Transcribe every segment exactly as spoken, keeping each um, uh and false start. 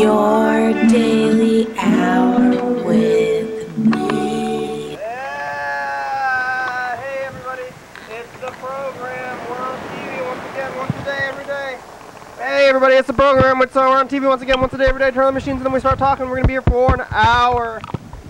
Your daily hour with me. Yeah! Hey everybody, it's the program. We're on T V once again, once a day, every day. Hey everybody, it's the program. It's, uh, we're on T V once again, once a day, every day. Turn on the machines and then we start talking. We're going to be here for an hour.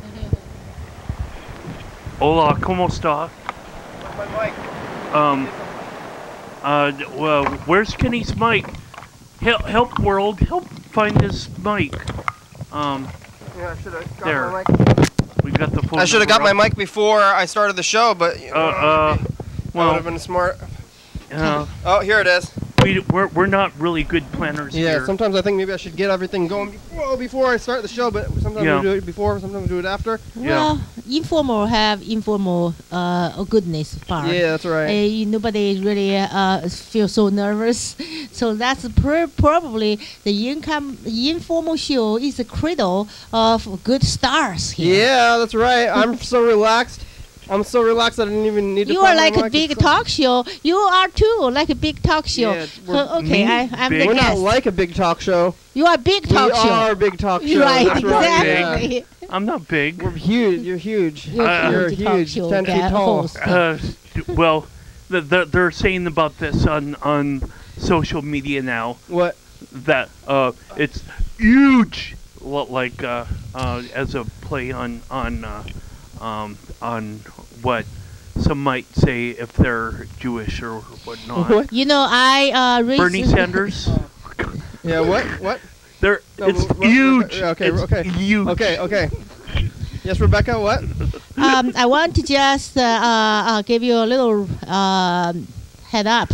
Hola, ¿cómo está? Where's my mic? Um, uh, well, where's Kenny's mic? Help, help world, help find his mic. Um, Yeah, I should have got there. my mic. We got the phone. I should have got number my up. mic before I started the show, but you know, Uh, uh, that would well, have been smart. uh, Oh, here it is. we we're we're not really good planners Yeah, here. sometimes I think maybe I should get everything going before, before I start the show, but sometimes Yeah. we do it before, sometimes we do it after. Well, informal have informal uh, goodness part. Yeah, that's right. Uh, you- nobody really uh, feel so nervous. So that's pr- probably the income informal show is the cradle of good stars here. Yeah, that's right. I'm so relaxed. I'm so relaxed I didn't even need to You find are my like a mic. big It's so- talk show. You are too like a big talk show. Yeah, we're Uh, okay, me I, I'm big. the We're not guest. like a big talk show. You are big talk we show. are a big talk show. Right, That's right. exactly. Yeah. I'm not big. We're huge. You're huge. You're Uh, You're huge talk huge. show Ten feet guy- tall. host. Uh, well, the, the, they're saying about this on on social media now What? that uh it's huge, lo- like uh, uh as a play on on uh, um on what some might say if they're Jewish or whatnot. What? You know, I uh, raised Bernie Sanders. Yeah. What? What? They're No, it's Re- Re- huge. Re- okay, It's okay. huge. Okay. Okay. Yes, Rebecca. What? um, I want to just uh, uh, uh, give you a little um head up.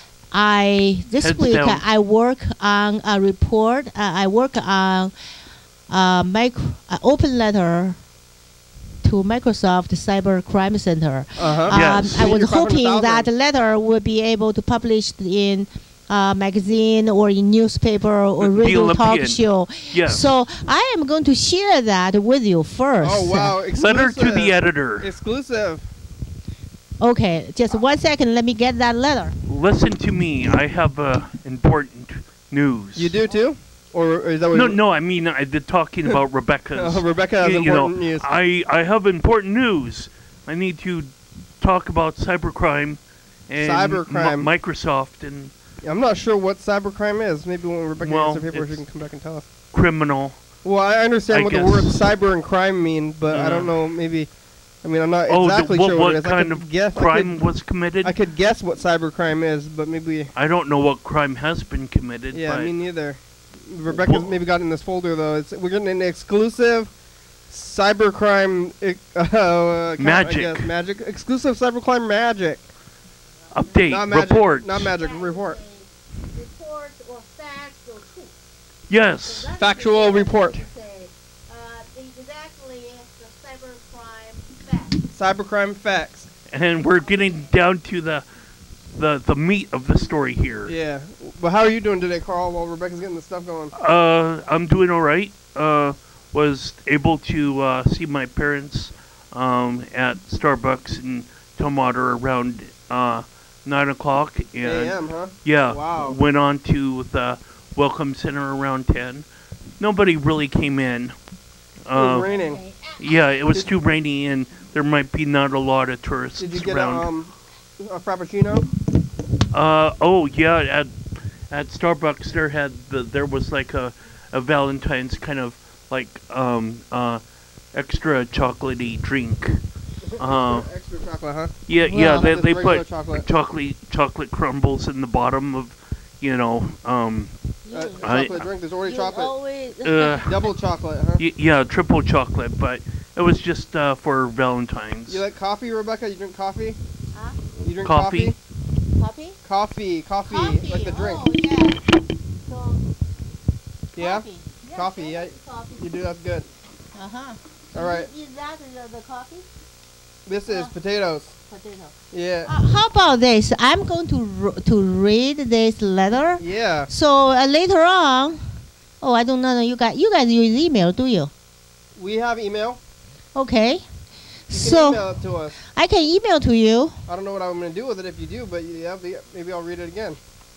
I this Heads week down. I work on a report. Uh, I work on a micro, uh, open letter to Microsoft Cyber Crime Center. Uh huh. Um, Yes. I was You're five hundred hoping that thousand. the letter would be able to publish in uh, magazine or in newspaper or The radio talk Olympian. show. Yes. So I am going to share that with you first. Oh wow! Letter Exclusive. to the editor. Exclusive. Okay, just one second. Let me get that letter. Listen to me. I have uh, important news. You do too, or is that what? No, you- no. I mean, I did talking about Rebecca's. Oh, Rebecca has you, you know, important news. I I have important news. I need to talk about cybercrime and Cybercrime. Mi- Microsoft and I'm not sure what cybercrime is. Maybe when Rebecca Well, gets her paper, she it's- can come back and tell us. criminal. Well, I understand I what guess. the word cyber and crime mean, but I don't Yeah. know. Maybe, I mean, I'm not Oh, the- exactly what, sure what what it is. I kind could of guess, crime I could, was committed? I could guess what cybercrime is, but maybe. I don't know what crime has been committed. Yeah, but me neither. Rebecca's Well- maybe got in this folder though. It's, we're getting an exclusive cybercrime uh, uh, account, I Magic. guess. Magic. Exclusive cybercrime magic. update Not magic. report. Not magic. Report. Report or facts or truth. Yes. Factual report. Exactly the cybercrime fact. Cybercrime facts. And we're getting down to the the the meat of the story here. Yeah. Well, how are you doing today, Carl? While Rebecca's getting the stuff going. Uh, I'm doing all right. Uh, was able to uh, see my parents um, at Starbucks in Tumwater around uh, nine o'clock, and A M, huh? yeah, Wow. went on to the Welcome Center around ten. Nobody really came in. It was Uh, raining. yeah, it was too rainy, and there might be not a lot of tourists Did you get around. um, a frappuccino? Uh oh yeah, at at Starbucks there had the there was like a, a Valentine's kind of like um uh extra chocolatey drink. Uh Extra chocolate, huh? yeah yeah Well- they Just they regular put chocolate. chocolate chocolate crumbles in the bottom of you know um Uh, I- chocolate drink. There's already You chocolate. always uh Double chocolate, huh? y- yeah triple chocolate, but it was just uh for Valentine's. You like coffee, Rebecca? You drink coffee? Huh? You drink Coffee? coffee? Coffee? Coffee, coffee, Coffee. like the drink. Oh, yeah. So, Yeah? Coffee. Yes, Coffee, yes, yeah. Coffee. You do, that's good. Uh-huh. All right. Is, is that the, the coffee? This is Uh. potatoes. Potato. Yeah. Uh, how about this? I'm going to r- to read this letter. Yeah. So uh, later on, oh, I don't know. You guys, you guys use email, do you? We have email. Okay. You can So email it to us. I can email to you. I don't know what I'm going to do with it if you do, but yeah, maybe I'll read it again.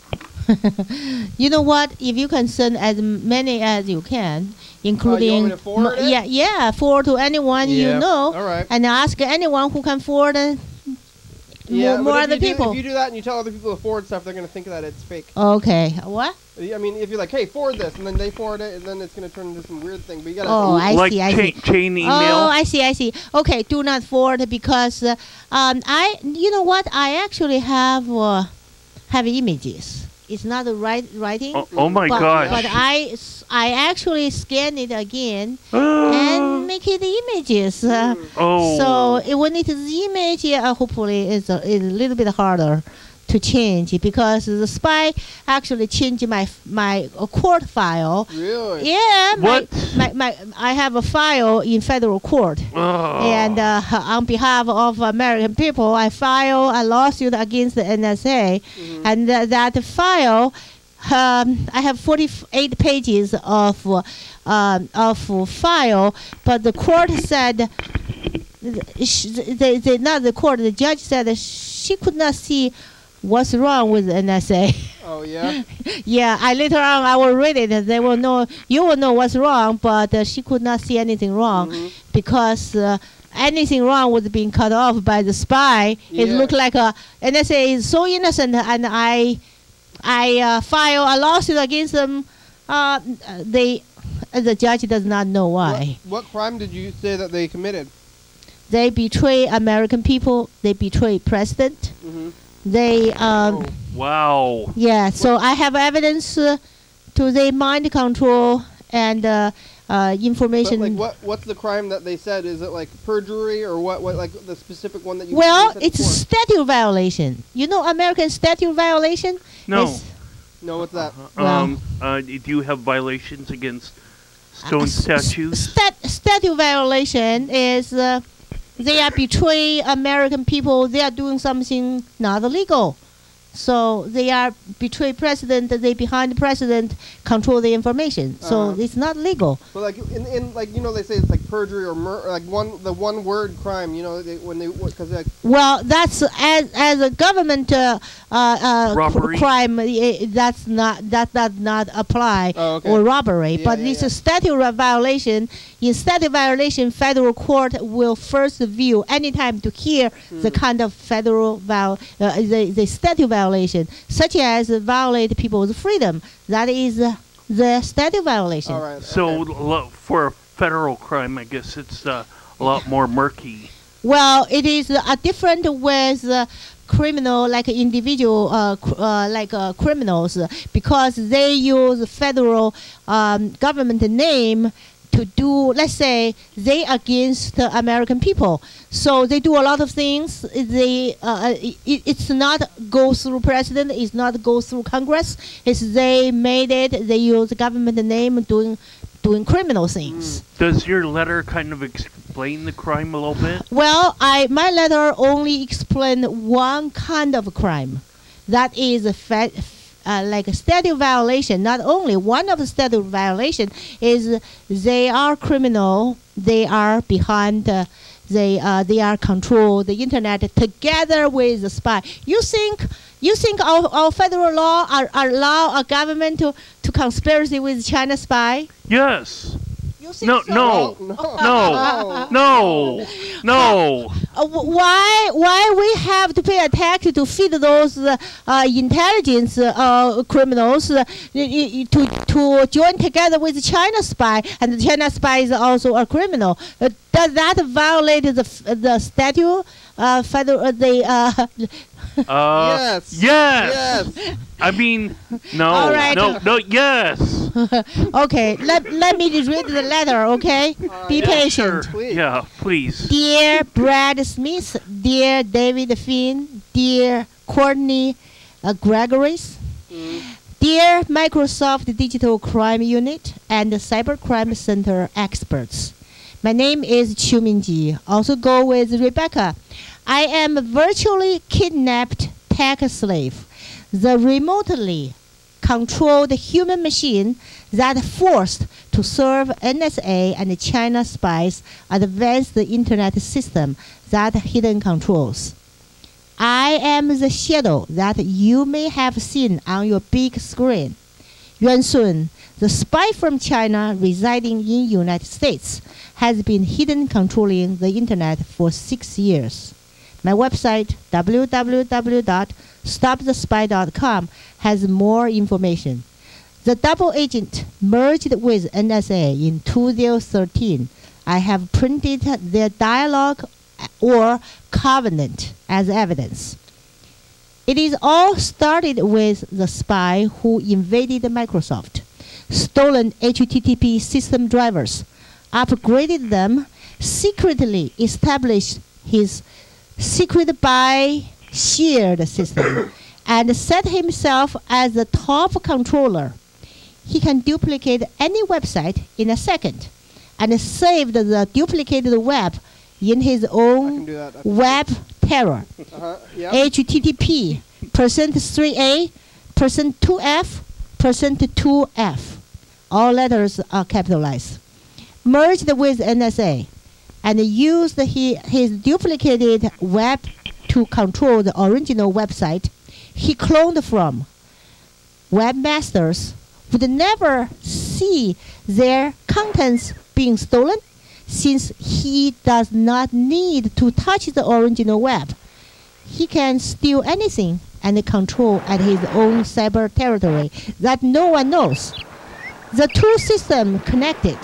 You know what? If you can send as many as you can, including Oh, you want me to forward m- it? yeah, yeah, forward to anyone Yeah. you know, All right. and ask anyone who can forward uh, Yeah, more, but more if other you do- people. if you do that and you tell other people to forward stuff, they're gonna think that it's fake. Okay, what? I mean, if you're like, hey, forward this, and then they forward it, and then it's gonna turn into some weird thing. But you gotta. Oh, I like see, I chain, see. chain email. Oh, I see, I see. Okay, do not forward because uh, um, I, you know what? I actually have uh, have images. It's not the right writing. oh, oh my but, gosh. But I, s- I actually scan it again Ah. and make it images. Uh, oh. So uh, when it is image, uh, hopefully it's a, it's a little bit harder to change because the spy actually changed my f- my uh, court file. Really? Yeah, my, What? my, my I have a file in federal court. Oh. And uh, on behalf of American people, I file a lawsuit against the N S A, Mhm. and uh, that file, um, I have forty-eight pages of uh, um, of file, but the court said, sh- they, they, not the court, the judge said that she could not see what's wrong with the N S A. Oh yeah. Yeah, I later on I will read it. And they will know, you will know what's wrong, but uh, she could not see anything wrong Mhm. because uh, anything wrong was being cut off by the spy. It Yeah. looked like a N S A is so innocent, and I, I uh, file a lawsuit against them. Uh, they, uh, the judge does not know why. What, what crime did you say that they committed? They betray American people. They betray president. Mm-hmm. They, um, Oh. Wow. yeah. So I have evidence uh, to the mind control and uh, uh, But information. like, what what's the crime that they said? Is it like perjury or what? What like the specific one that you? Well, you said it's before? statute violation. You know American statute violation? No. It's, No, what's that? Uh, Well- um, uh, do you have violations against stone uh, s- s- statues? Stat, statute violation is uh, they are betray American people. They are doing something not illegal. So they are betray president. They behind the president control the information. So Uh-huh. it's not legal. But like in, in like you know they say it's like perjury or mur- like one the one word crime. You know they, when they because like Well, that's as as a government uh, uh, uh, cr- Robbery? crime. eh, That's not that does not apply Oh, okay. or robbery. Yeah, but yeah, it's yeah. a statute violation. In statute violation, federal court will first view anytime to hear the Hmm. kind of federal viol uh, the the statute violation, such as violate people's freedom. That is uh, the statute violation. all right. So okay. lo- for a federal crime, I guess it's uh, a lot more murky. Well, it is uh, different with uh, criminal, like individual, uh, cr- uh, like uh, criminals, uh, because they use federal um, government name to do, let's say, they against the American people. So they do a lot of things. They uh, it, it's not go through president. It's not go through Congress. It's they made it. They use government name doing doing criminal things. Does your letter kind of explain the crime a little bit? Well, I my letter only explained one kind of crime, that is a fa- uh, like a statute violation. Not only one of the statute violation is they are criminal. They are behind. Uh, they uh, they are control the internet together with the spy. You think you think our, our federal law are, allow a government to, to conspiracy with China spy? Yes. You think No, so? no, no, no, no, no. Uh, wh- why why we have to pay a tax to feed those uh, uh, intelligence uh, criminals uh, y- y- to to join together with China spy, and the China spy is also a criminal? Uh, does that violate the f- the statute? Uh, federal uh, the uh, Uh, Yes. Yes. Yes. I mean, no, All right. no, no, yes. okay, let, let me just read the letter, okay? Be Yeah, patient. sure. Please. Yeah, please. Dear Brad Smith, dear David Finn, dear Courtney uh, Gregoris, Mm. dear Microsoft Digital Crime Unit and Cybercrime Center experts. My name is Chu Minji. Also go with Rebecca. I am a virtually kidnapped tech slave, the remotely controlled human machine that forced to serve N S A and China spies advanced internet system that hidden controls. I am the shadow that you may have seen on your big screen. Yuan Sun, the spy from China residing in United States, has been hidden controlling the internet for six years. My website, w w w dot stop the spy dot com, has more information. The double agent merged with N S A in two thousand thirteen. I have printed their dialogue or covenant as evidence. It is all started with the spy who invaded Microsoft, stolen H T T P system drivers, upgraded them, secretly established his secret by shared system, and set himself as the top controller. He can duplicate any website in a second and saved the duplicated web in his own web terror. Uh-huh. Yep. H T T P, percent three A, percent two F, percent two F. All letters are capitalized. Merged with N S A and used he, his duplicated web to control the original website he cloned from. Webmasters would never see their contents being stolen, since he does not need to touch the original web. He can steal anything and control at his own cyber territory that no one knows. The two systems connected.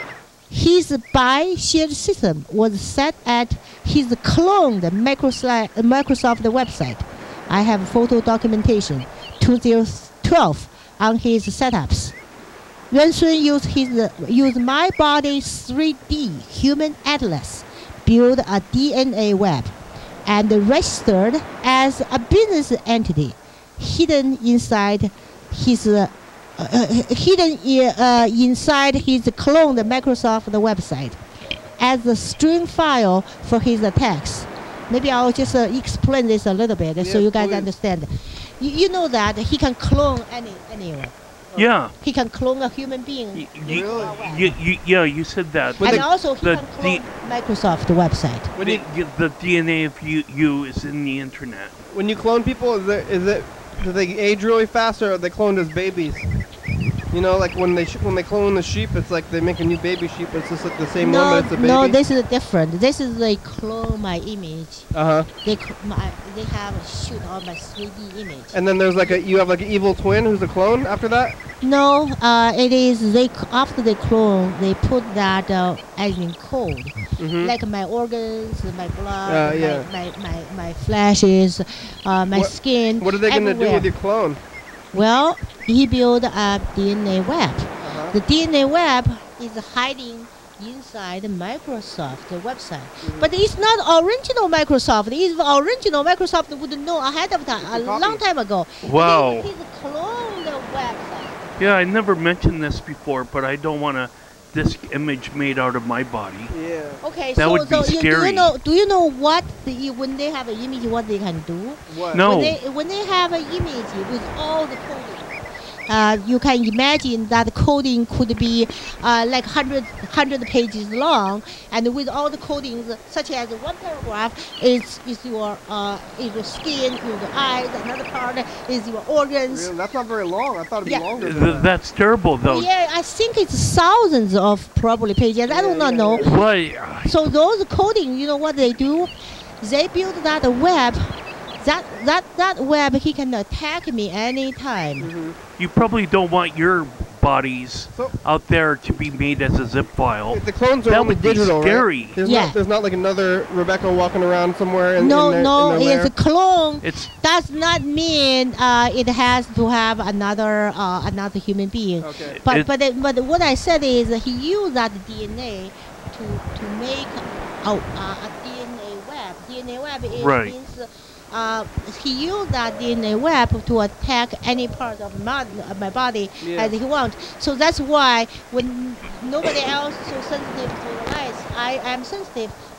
His by shared system was set at his cloned Microsoft, Microsoft website. I have photo documentation, two thousand twelve, on his setups. Yuan Sun used, his, used my body's three D human atlas, built a D N A web, and registered as a business entity, hidden inside his uh, uh, hidden uh, inside his cloned Microsoft website as a string file for his attacks. Maybe I'll just uh, explain this a little bit Yes, so you guys please. understand. You, you know that he can clone any anyone. Yeah. He can clone a human being. Y- y- Really? y- y- yeah, you said that. When and the- also he the can clone D- Microsoft website. When the, you, y- the D N A of you, you is in the internet. when you clone people, is it, is it do they age really fast, or are they cloned as babies? You know, like when they sh- when they clone the sheep, it's like they make a new baby sheep. It's just like the same No, one, but it's a baby. no, this is different. This is they clone my image. Uh huh. They cl- my, they have a shoot on my three D image. And then there's like a you have like an evil twin who's a clone after that. No, uh, it is they c- after they clone, they put that uh, as in code, Mm-hmm. like my organs, my blood, Uh, my, yeah. my, my my flashes, uh, my What- skin. What are they gonna do everywhere. with your clone? Well, he built a D N A web. Uh-huh. The D N A web is hiding inside Microsoft website. But it's not original Microsoft. If original Microsoft would know ahead of time, a It's a copy. long time ago. Wow. It is cloned website. Yeah, I never mentioned this before, but I don't want a this image made out of my body. Yeah. Okay, That so, would be so you, do scary. you know? Do you know what the, when they have an image, what they can do? What? No. When they when they have an image with all the coding, uh, you can imagine that coding could be uh, like one hundred pages long, and with all the codings, such as one paragraph is is your uh, is your skin, your eyes, another part is your organs. Really? That's not very long. I thought it'd be Yeah. longer. Th- Than that. that's terrible, though. Yeah, I think it's thousands of probably pages. I do Yeah, not yeah, know. yeah. Why? So those coding, you know what they do? They build that web. That that that web, he can attack me anytime. Mhm. You probably don't want your bodies So- out there to be made as a zip file. The clones are That only would be digital, scary. right? There's Yeah. not there's not like another Rebecca walking around somewhere in, No, in their, no, in their it's a lair. clone. It's Does not mean uh, it has to have another uh, another human being. Okay. But It- but it, but what I said is he used that D N A to to make a, a, a D N A web. D N A web is Right. means uh, he used that D N A web to attack any part of my, of my body Yeah. as he wants. So that's why when nobody else is so sensitive to the lights, I am sensitive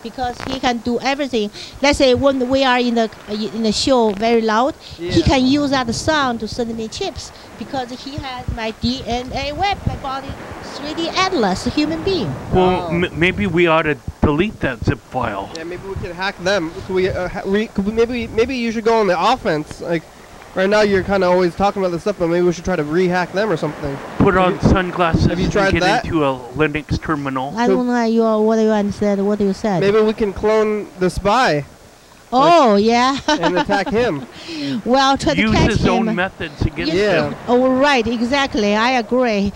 because he can do everything. Let's say when we are in the in the show very loud, Yeah. he can use that sound to send me chips because he has my D N A web, my body three D atlas, a human being. Well, Oh. m- maybe we ought to delete that zip file. Yeah, maybe we could hack them. Could we, uh, ha- re- could we maybe maybe you should go on the offense. Like right now, you're kind of always talking about this stuff, but maybe we should try to re-hack them or something. Put Have on you- sunglasses have you and tried get that? into a Linux terminal. I So- don't know you what you understand. What you said? Maybe we can clone the spy Oh yeah. and attack him. Well, try to Use catch his him. own methods against Yeah. him. Oh right, exactly. I agree.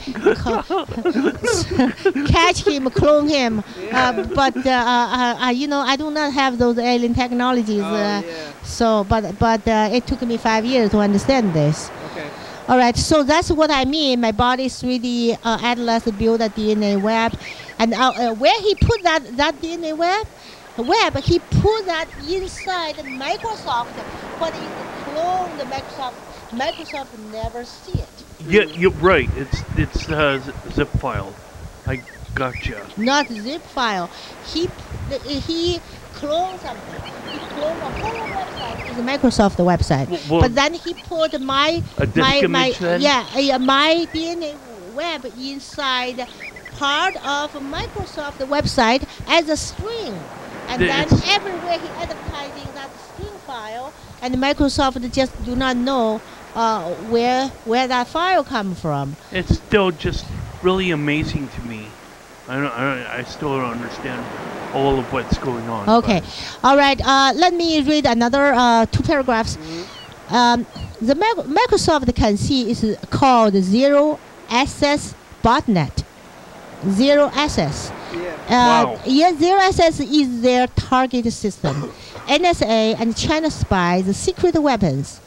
Catch him, clone him. Yeah. Uh, but uh, uh, uh, you know, I do not have those alien technologies. Oh, uh, yeah. So, but but uh, it took me five years to understand this. Okay. All right, so that's what I mean. My body three D uh, atlas built a D N A web, and uh, uh, where he put that that D N A web, web he put that inside Microsoft. What is clone the Microsoft? Microsoft never see it. Yeah, you're right. It's it's uh, z- zip file. I gotcha. Not zip file. He p- he cloned something. He cloned a whole website. It's a Microsoft website. W- well, but then he put my A disk my my image then? yeah uh, my D N A web inside part of Microsoft website as a string, and The- then it's- everywhere he advertising that string file, and Microsoft just do not know uh, where where that file come from. It's still just really amazing to me. I don't, I, don't, I still don't understand all of what's going on. Okay, all right. Uh, let me read another uh, two paragraphs. Um, the Mic- Microsoft can see is called zero access botnet. Zero access. Yeah. Uh, Wow. Yeah, zero access is their target system. N S A and China spies secret weapons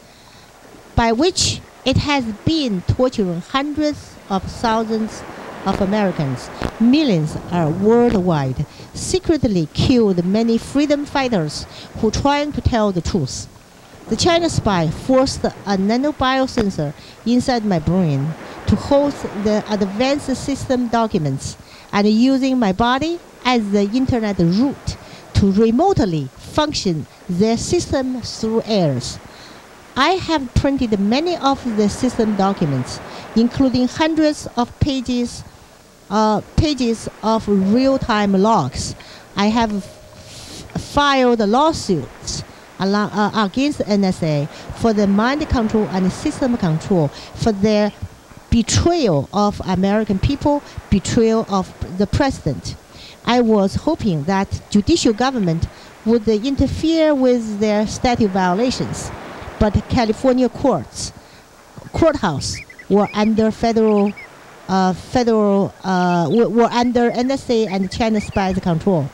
by which it has been torturing hundreds of thousands of Americans. Millions are worldwide. Secretly killed many freedom fighters who trying to tell the truth. The China spy forced a nanobiosensor inside my brain to host the advanced system documents and using my body as the internet route to remotely function their system through airs. I have printed many of the system documents, including hundreds of pages, uh, pages of real-time logs. I have f- filed lawsuits alo- uh, against N S A for the mind control and system control, for their betrayal of American people, betrayal of the president. I was hoping that judicial government would uh, interfere with their statute violations, but California courts, courthouse were under federal, uh, federal, uh, were, were under N S A and China spies control.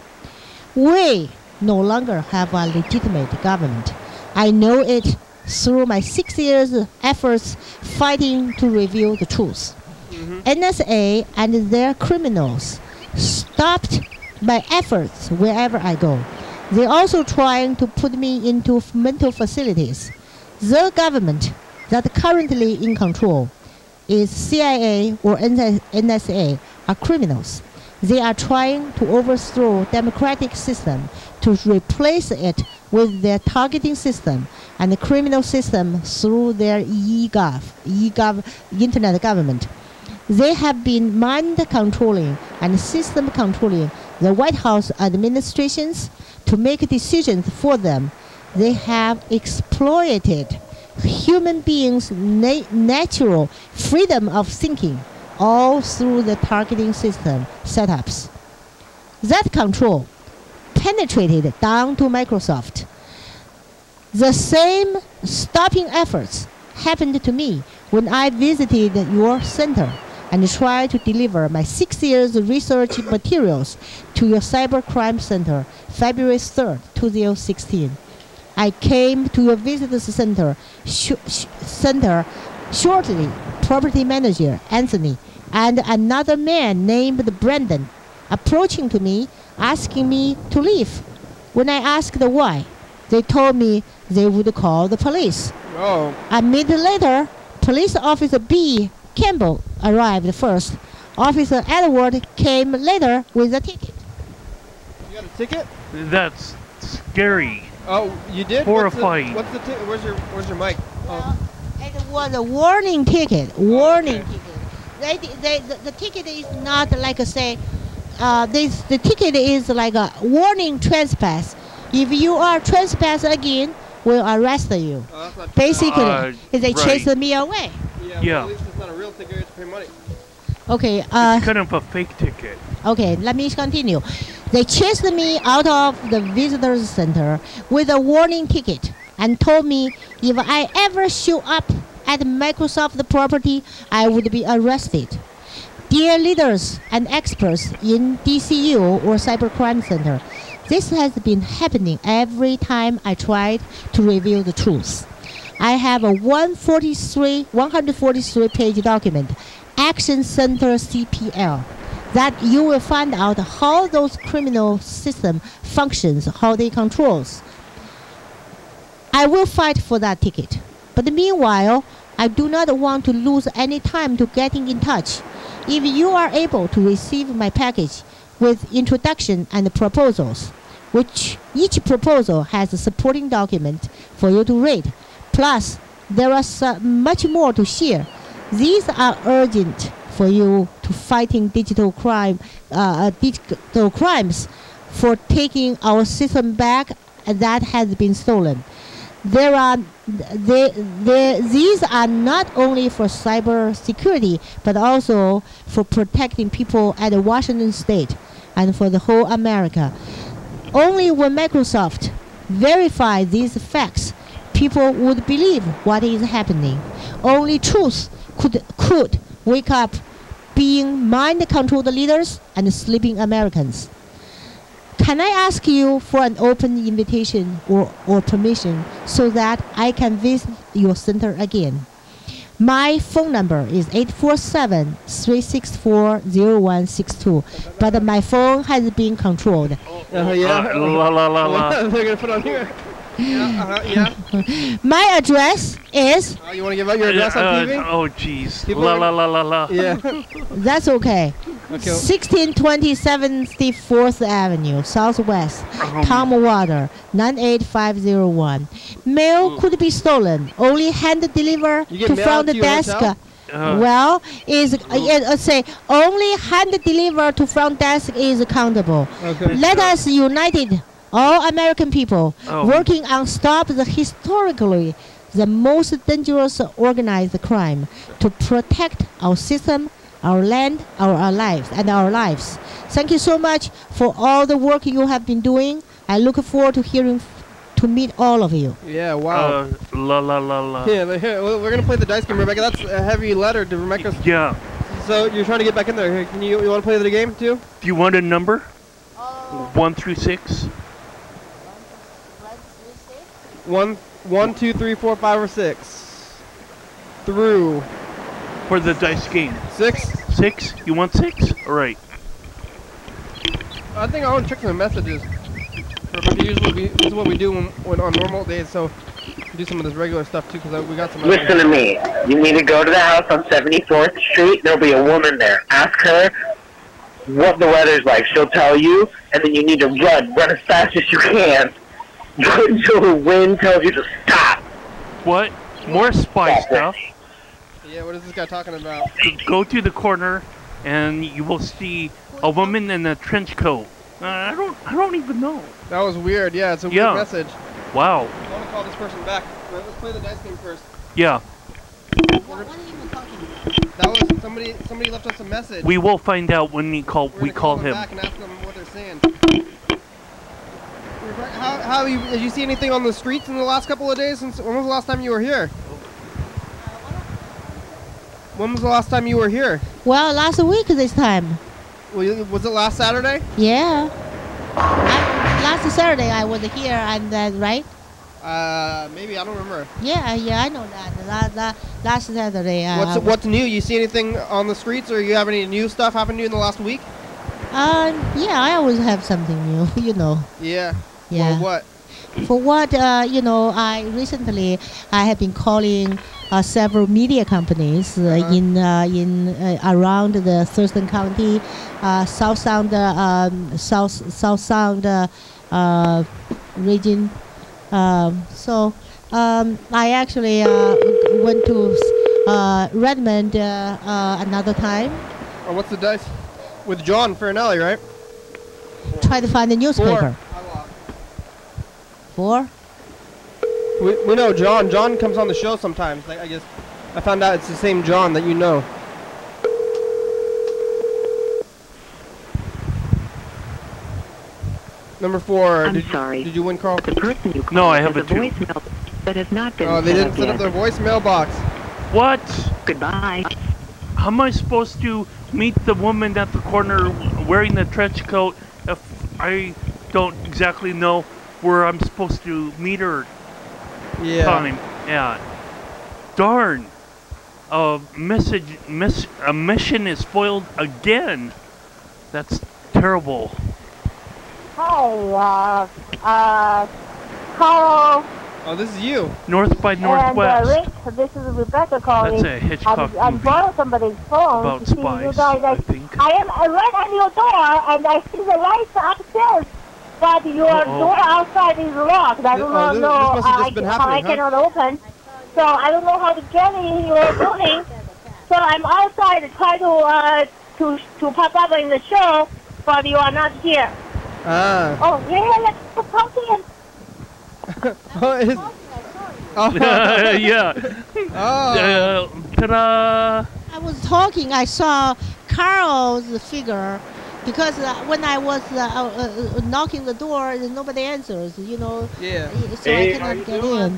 We no longer have a legitimate government. I know it through my six years efforts fighting to reveal the truth. N S A and their criminals stopped my efforts wherever I go. They're also trying to put me into f- mental facilities. The government that currently in control is C I A or N S A are criminals. They are trying to overthrow democratic system to replace it with their targeting system and the criminal system through their e-gov, e-gov internet government. They have been mind controlling and system controlling the White House administrations to make decisions for them. They have exploited human beings' na- natural freedom of thinking all through the targeting system setups. That control penetrated down to Microsoft. The same stopping efforts happened to me when I visited your center and tried to deliver my six years research materials to your cybercrime center February third, twenty sixteen. I came to your visitors center, sh- sh- center shortly. Property manager Anthony and another man named Brandon approaching to me, asking me to leave. When I asked why, they told me they would call the police. Oh. A minute later, police officer B. Campbell arrived first. Officer Edward came later with a ticket. You got a ticket? That's scary. Oh, you did? Horrifying. What's the, what's the ti- where's your where's your mic? Well, it was a warning ticket. Warning ticket. They, they, the, the ticket is not like a say. Uh, this the ticket is like a warning trespass. If you are trespass again, we'll arrest you. Oh, that's not Basically, Uh, if they right. chase me away. Yeah. Yeah. Well, at least it's not a real ticket. You have to pay money. Okay. Uh, It's kind of a fake ticket. Okay, let me continue. They chased me out of the visitors center with a warning ticket and told me if I ever show up at Microsoft property, I would be arrested. Dear leaders and experts in D C U or Cybercrime Center, this has been happening every time I tried to reveal the truth. I have a one forty-three, one forty-three page document, Action Center C P L, that you will find out how those criminal system functions, how they controls. I will fight for that ticket. But meanwhile, I do not want to lose any time to getting in touch. If you are able to receive my package with introduction and proposals, which each proposal has a supporting document for you to read, plus there are so much more to share. These are urgent for you to fighting digital crime, uh, digital crimes, for taking our system back that has been stolen. There are, they, they, these are not only for cyber security, but also for protecting people at Washington State and for the whole America. Only when Microsoft verify these facts, people would believe what is happening. Only truth could could wake up being mind-controlled leaders and sleeping Americans. Can I ask you for an open invitation or, or permission so that I can visit your center again? My phone number is eight four seven, three six four, zero one six two, but my phone has been controlled. Uh, yeah. Uh, la la la la. They're gonna put on here. Yeah. Uh-huh, yeah. My address is, Uh, you want to give out your address on T V? Uh, oh jeez. People La are- la la la la. Yeah. that's okay, Okay. sixteen twenty seventy-fourth Avenue, Southwest, Um, Tom Water, nine eight five zero one. Mail could be stolen. Only hand deliver You get to mail front to your desk. hotel? Uh, well, is uh, yeah, uh, say only hand deliver to front desk is accountable. Okay. Let us united, all American people, Oh. working on stop the historically the most dangerous organized crime to protect our system, our land, our, our lives, and our lives. Thank you so much for all the work you have been doing. I look forward to hearing, to meet all of you. Yeah. Wow. uh, la la la la. Yeah. but Here, well, we're gonna play the dice game, Rebecca. That's a heavy letter to Rebecca. Yeah. So you're trying to get back in there. Here, Can you you want to play the game too? Do you want a number? One through six. One, one, two, three, four, five, or six. Through For the dice game. six. Six? You want six? All right. I think I want to check some messages. Rebecca, usually we, this is what we do when, when on normal days. So we do some of this regular stuff too, because we got some. Listen to me. You need to go to the house on seventy-fourth Street. There'll be a woman there. Ask her what the weather's like. She'll tell you, and then you need to run. Run as fast as you can. Until the wind tells you to stop. What? More spy stuff. Yeah, what is this guy talking about? Go to the corner, and you will see a woman in a trench coat. Uh, I don't. I don't even know. That was weird. Yeah, it's a Yeah. weird message. Wow. I want to call this person back. But let's play the dice game first. Yeah. That was somebody. Somebody left us a message. We will find out when we call. We're We gonna call them him. back and ask them what they're saying. How, how you, did you see anything on the streets in the last couple of days? Since when was the last time you were here? When was the last time you were here? Well, last week this time. Well, you- Was it last Saturday? Yeah. I, last Saturday I was here and uh, right? Uh, maybe I don't remember. Yeah, yeah, I know that. La, la, last Saturday. Uh, What's I what's new? You see anything on the streets, or you have any new stuff happen to you in the last week? Uh, yeah, I always have something new, you know. Yeah. Yeah. Well, what? For what, uh, you know, I recently I have been calling uh, several media companies uh, Uh-huh. in uh, in uh, around the Thurston County, uh, South Sound, uh, um, South South Sound uh, uh, region. Um, so um, I actually uh, went to uh, Redmond uh, uh, another time. Oh, what's the dice? With John Farinelli, right? Try to find the newspaper. Four. Four? We, we know John. John comes on the show sometimes. Like, I guess I found out it's the same John that you know. Number four. I'm did sorry. You, did you win, Carl? The person you called No, I have has it a too. voicemail that has not been Oh, they set didn't up set yet. up their voicemail box. What? Goodbye. How am I supposed to meet the woman at the corner wearing the trench coat if I don't exactly know where I'm supposed to meet her? Yeah. Time. Yeah. Darn. A message, miss, a mission is foiled again. That's terrible. Hi, uh, uh, Carl Oh, this is you. North by and uh, Northwest. Rick. This is Rebecca calling. That's a Hitchcock I, I movie borrowed somebody's phone about to see you spies, guys. I think. I am I ran on your door and I see the lights upstairs, but your Uh-oh. door outside is locked. I don't Oh, know, this- know this must have just I, been how I happening, huh? cannot open. So I don't know how to get in your building. So I'm outside to try to uh to to pop up in the show, but you are not here. Ah. Oh yeah, let's go talking. Oh, his, oh. Yeah. Oh. Uh, ta-da! I was talking, I saw Carl's figure because uh, when I was uh, uh, uh, knocking the door, nobody answers, you know, Yeah. so I cannot get in.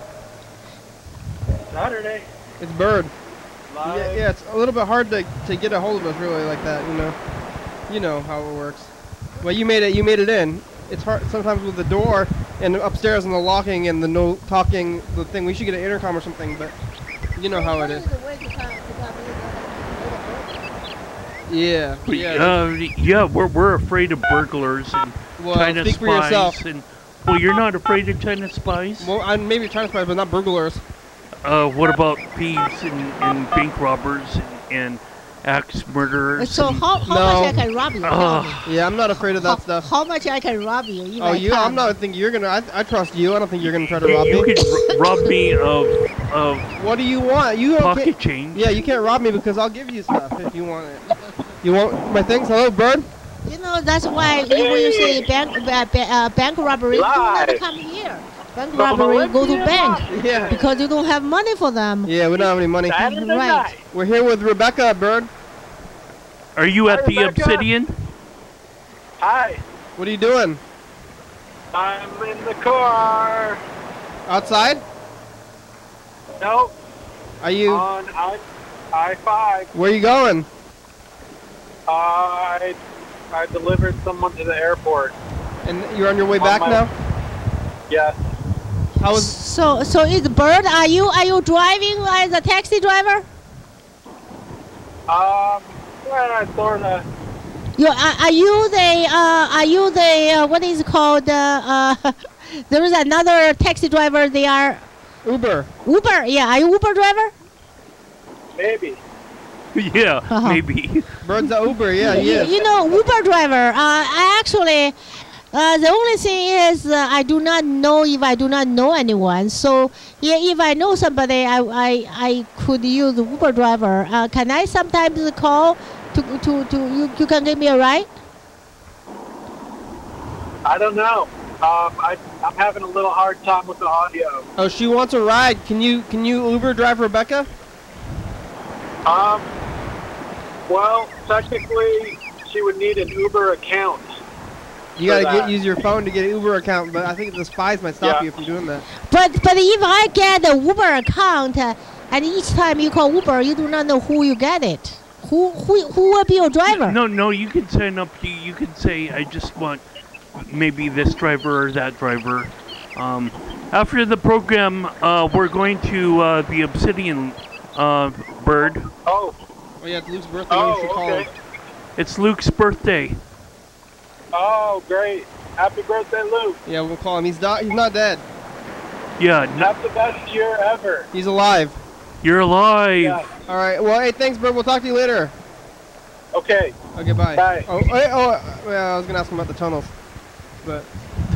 Saturday. It's Bird. Live. Yeah, yeah, it's a little bit hard to, to get a hold of us really like that, you know. You know how it works. Well, you made it. You made it in. It's hard sometimes with the door and upstairs and the locking and the no talking, the thing. We should get an intercom or something, but you know how it is. Yeah. Yeah. Uh, yeah, we're we're afraid of burglars and Well, China speak for spies. yourself. And well, you're not afraid of China spies. Well, I'm maybe China spies, but not burglars. Uh, what about thieves and, and bank robbers and, and axe murderers? So and- how, how No. much I can rob you? Tell me. Yeah, I'm not afraid of that how, stuff. how much I can rob you? if Oh, I you? come? I'm not thinking you're gonna. I, I trust you. I don't think you're gonna try to rob you me. could r- rob me of of What do you want? You don't pocket can't- change. Yeah, you can't rob me because I'll give you stuff if you want it. You want my things? Hello, Bird. You know, that's why you, when you say bank uh, ba- uh, bank robbery, you don't have to come here. Bank robbery, go to bank Yeah. because you don't have money for them. Yeah, we don't have any money. Saturday Right. night. We're here with Rebecca, Bird. Are you at Hi, the Rebecca. Obsidian? Hi. What are you doing? I'm in the car. Outside? Nope. Are you? On I I five. Where are you going? I I delivered someone to the airport. And you're on your way On back my- now? Yes. How was? So, so is Bird? Are you are you driving as a taxi driver? Um. Yeah, sorta. You are, are you the uh, are you the uh, what is it called? Uh, uh, there is another taxi driver. They are Uber. Uber. Yeah, are you Uber driver? Maybe. Yeah, Uh-huh. maybe. Bird's a Uber. Yeah, he you, is. you know, Uber driver. Uh, I actually, uh, the only thing is uh, I do not know if I do not know anyone. So yeah, if I know somebody, I I, I could use Uber driver. Uh, can I sometimes call to to to you? You can give me a ride. I don't know. Um. I I'm having a little hard time with the audio. Oh, she wants a ride. Can you can you Uber drive Rebecca? Um. Well, technically, she would need an Uber account. You gotta For get that. use your phone to get an Uber account, but I think the spies might stop Yeah. you from doing that. But but if I get a Uber account, uh, and each time you call Uber, you do not know who you get it. Who who who will be your driver? No, no, you can sign up. You, you can say, I just want maybe this driver or that driver. Um, after the program, uh, we're going to uh, the Obsidian uh, Bird. Oh. Oh yeah, it's Luke's birthday. Oh. we should call Okay. him. It's Luke's birthday. Oh, great. Happy birthday, Luke. Yeah, we'll call him. He's not. He's not dead. Yeah, no, Have the best year ever. He's alive. you're alive. Yeah. All right. Well, hey, thanks, Bird. We'll talk to you later. Okay. Okay, bye. Bye. Oh, hey, oh, well, I was gonna ask him about the tunnels, but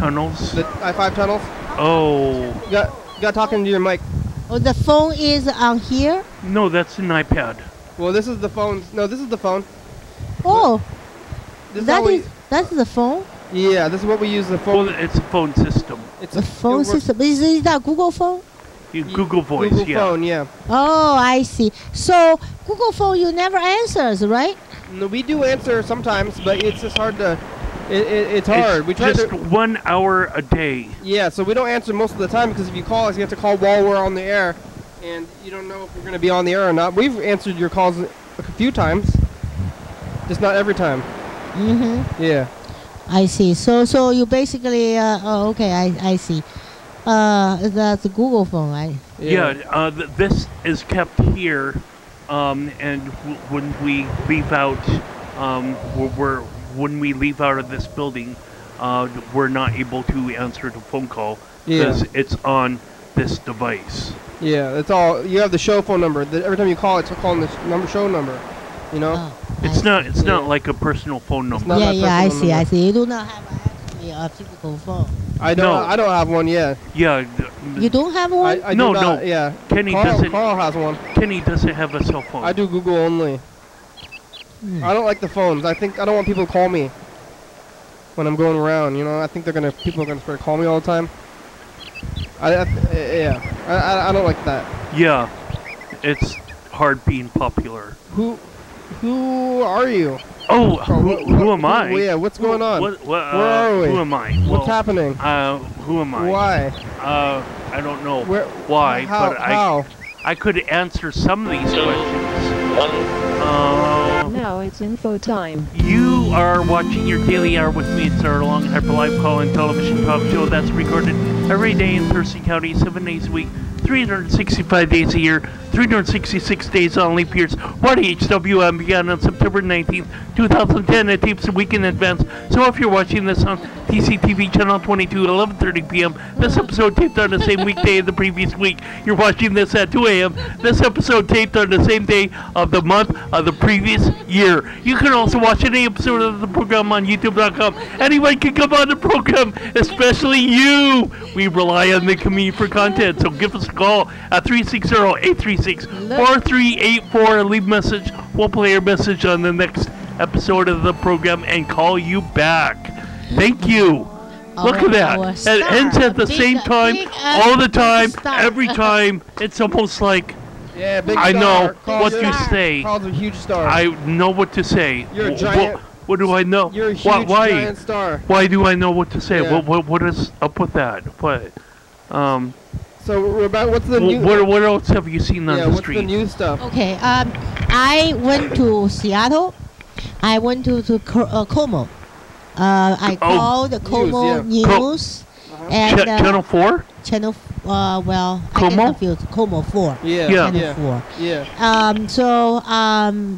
tunnels. The I five tunnels. Oh. You got, you got talking to your mic. Oh, the phone is on here. No, that's an iPad. Well, this is the phone. No, this is the phone. Oh, This that how we- is that's the phone. Yeah, this is what we use the phone. Well, it's a phone system. It's The a phone it works- system is, is that Google phone? You Google Voice, Google yeah. phone, yeah. Oh, I see. So Google phone, you never answers, right? No, we do answer sometimes, but it's just hard to. It, it, it's hard. It's we try just to. one hour a day. Yeah, so we don't answer most of the time because if you call us, you have to call while we're on the air, and you don't know if we're going to be on the air or not. We've answered your calls a few times, just not every time. Mm-hmm. Yeah. I see. So so you basically uh, oh okay, I I see. Uh, that's a Google phone, right? Yeah, uh, th- this is kept here, um, and w- when we leave out, um, we're, we're when we leave out of this building, uh, we're not able to answer the phone call Yeah. because it's on this device. Yeah, that's all. You have the show phone number. The, every time you call, it's calling this number, show number. You know. Oh, It's I not. It's Yeah. not like a personal phone number. not yeah, my yeah, I personal see, I number. see. You do not have actually a physical phone. I don't. No. I don't have one yet. Yeah. th- You don't have one? I, I No, do not, no. Yeah. Kenny Carl, doesn't. Carl has one. Kenny doesn't have a cell phone. I do Google only. Hmm. I don't like the phones. I think I don't want people to call me when I'm going around. You know, I think they're gonna people are gonna start calling me all the time. I, I yeah. I, I I don't like that. Yeah, it's hard being popular. Who who are you? Oh, Carl, who, what- who what- am I? who- yeah, what's going on? What, what, uh, Where are we? Who am I? What's Well, happening? Uh, who am I? Why? Uh, I don't know Where? why, How? but how? I I could answer some of these questions. Uh, Now it's info time. you are watching your daily hour with me. It's our long hyper live call-in television talk show that's recorded every day in Thurston County, seven days a week, three hundred sixty-five days a year, three hundred sixty-six days on leap years. Y D H W M began on September nineteenth, two thousand ten. It tapes a week in advance. So if you're watching this on T C T V channel twenty-two at eleven thirty p.m., this episode taped on the same weekday of the previous week. You're watching this at two a.m. This episode taped on the same day of the month of the previous year. You can also watch any episode of the program on YouTube dot com. Anyone can come on the program, especially you. We rely on the community for content, so give us a call at three six zero, eight three six, four three eight four and leave a message. We'll play your message on the next episode of the program and call you back. Thank you. Look Our- at that. our It star, ends at the big- same time, big, uh, all the big time, star. every time. It's almost like Yeah, big I star. know Carl's what a- to say. Carl's a huge star. I know what to say. You're a Wh- giant- wh- What do I know? You're a Why- huge why? giant star. Why do I know what to say? Yeah. What, what what is up with that? What? Um. So we're about what's the wh- new? what what else have you seen on yeah, the what's street? the new stuff? Okay, um, I went to Seattle. I went to, to Co- uh, Como. Uh, I Oh. called the Como yeah. News. Uh-huh. And, Ch- uh, Channel four? Channel, f- uh, well, I Como? get confused. Como four. Yeah, Yeah. Channel yeah, four. yeah. Um, so, um,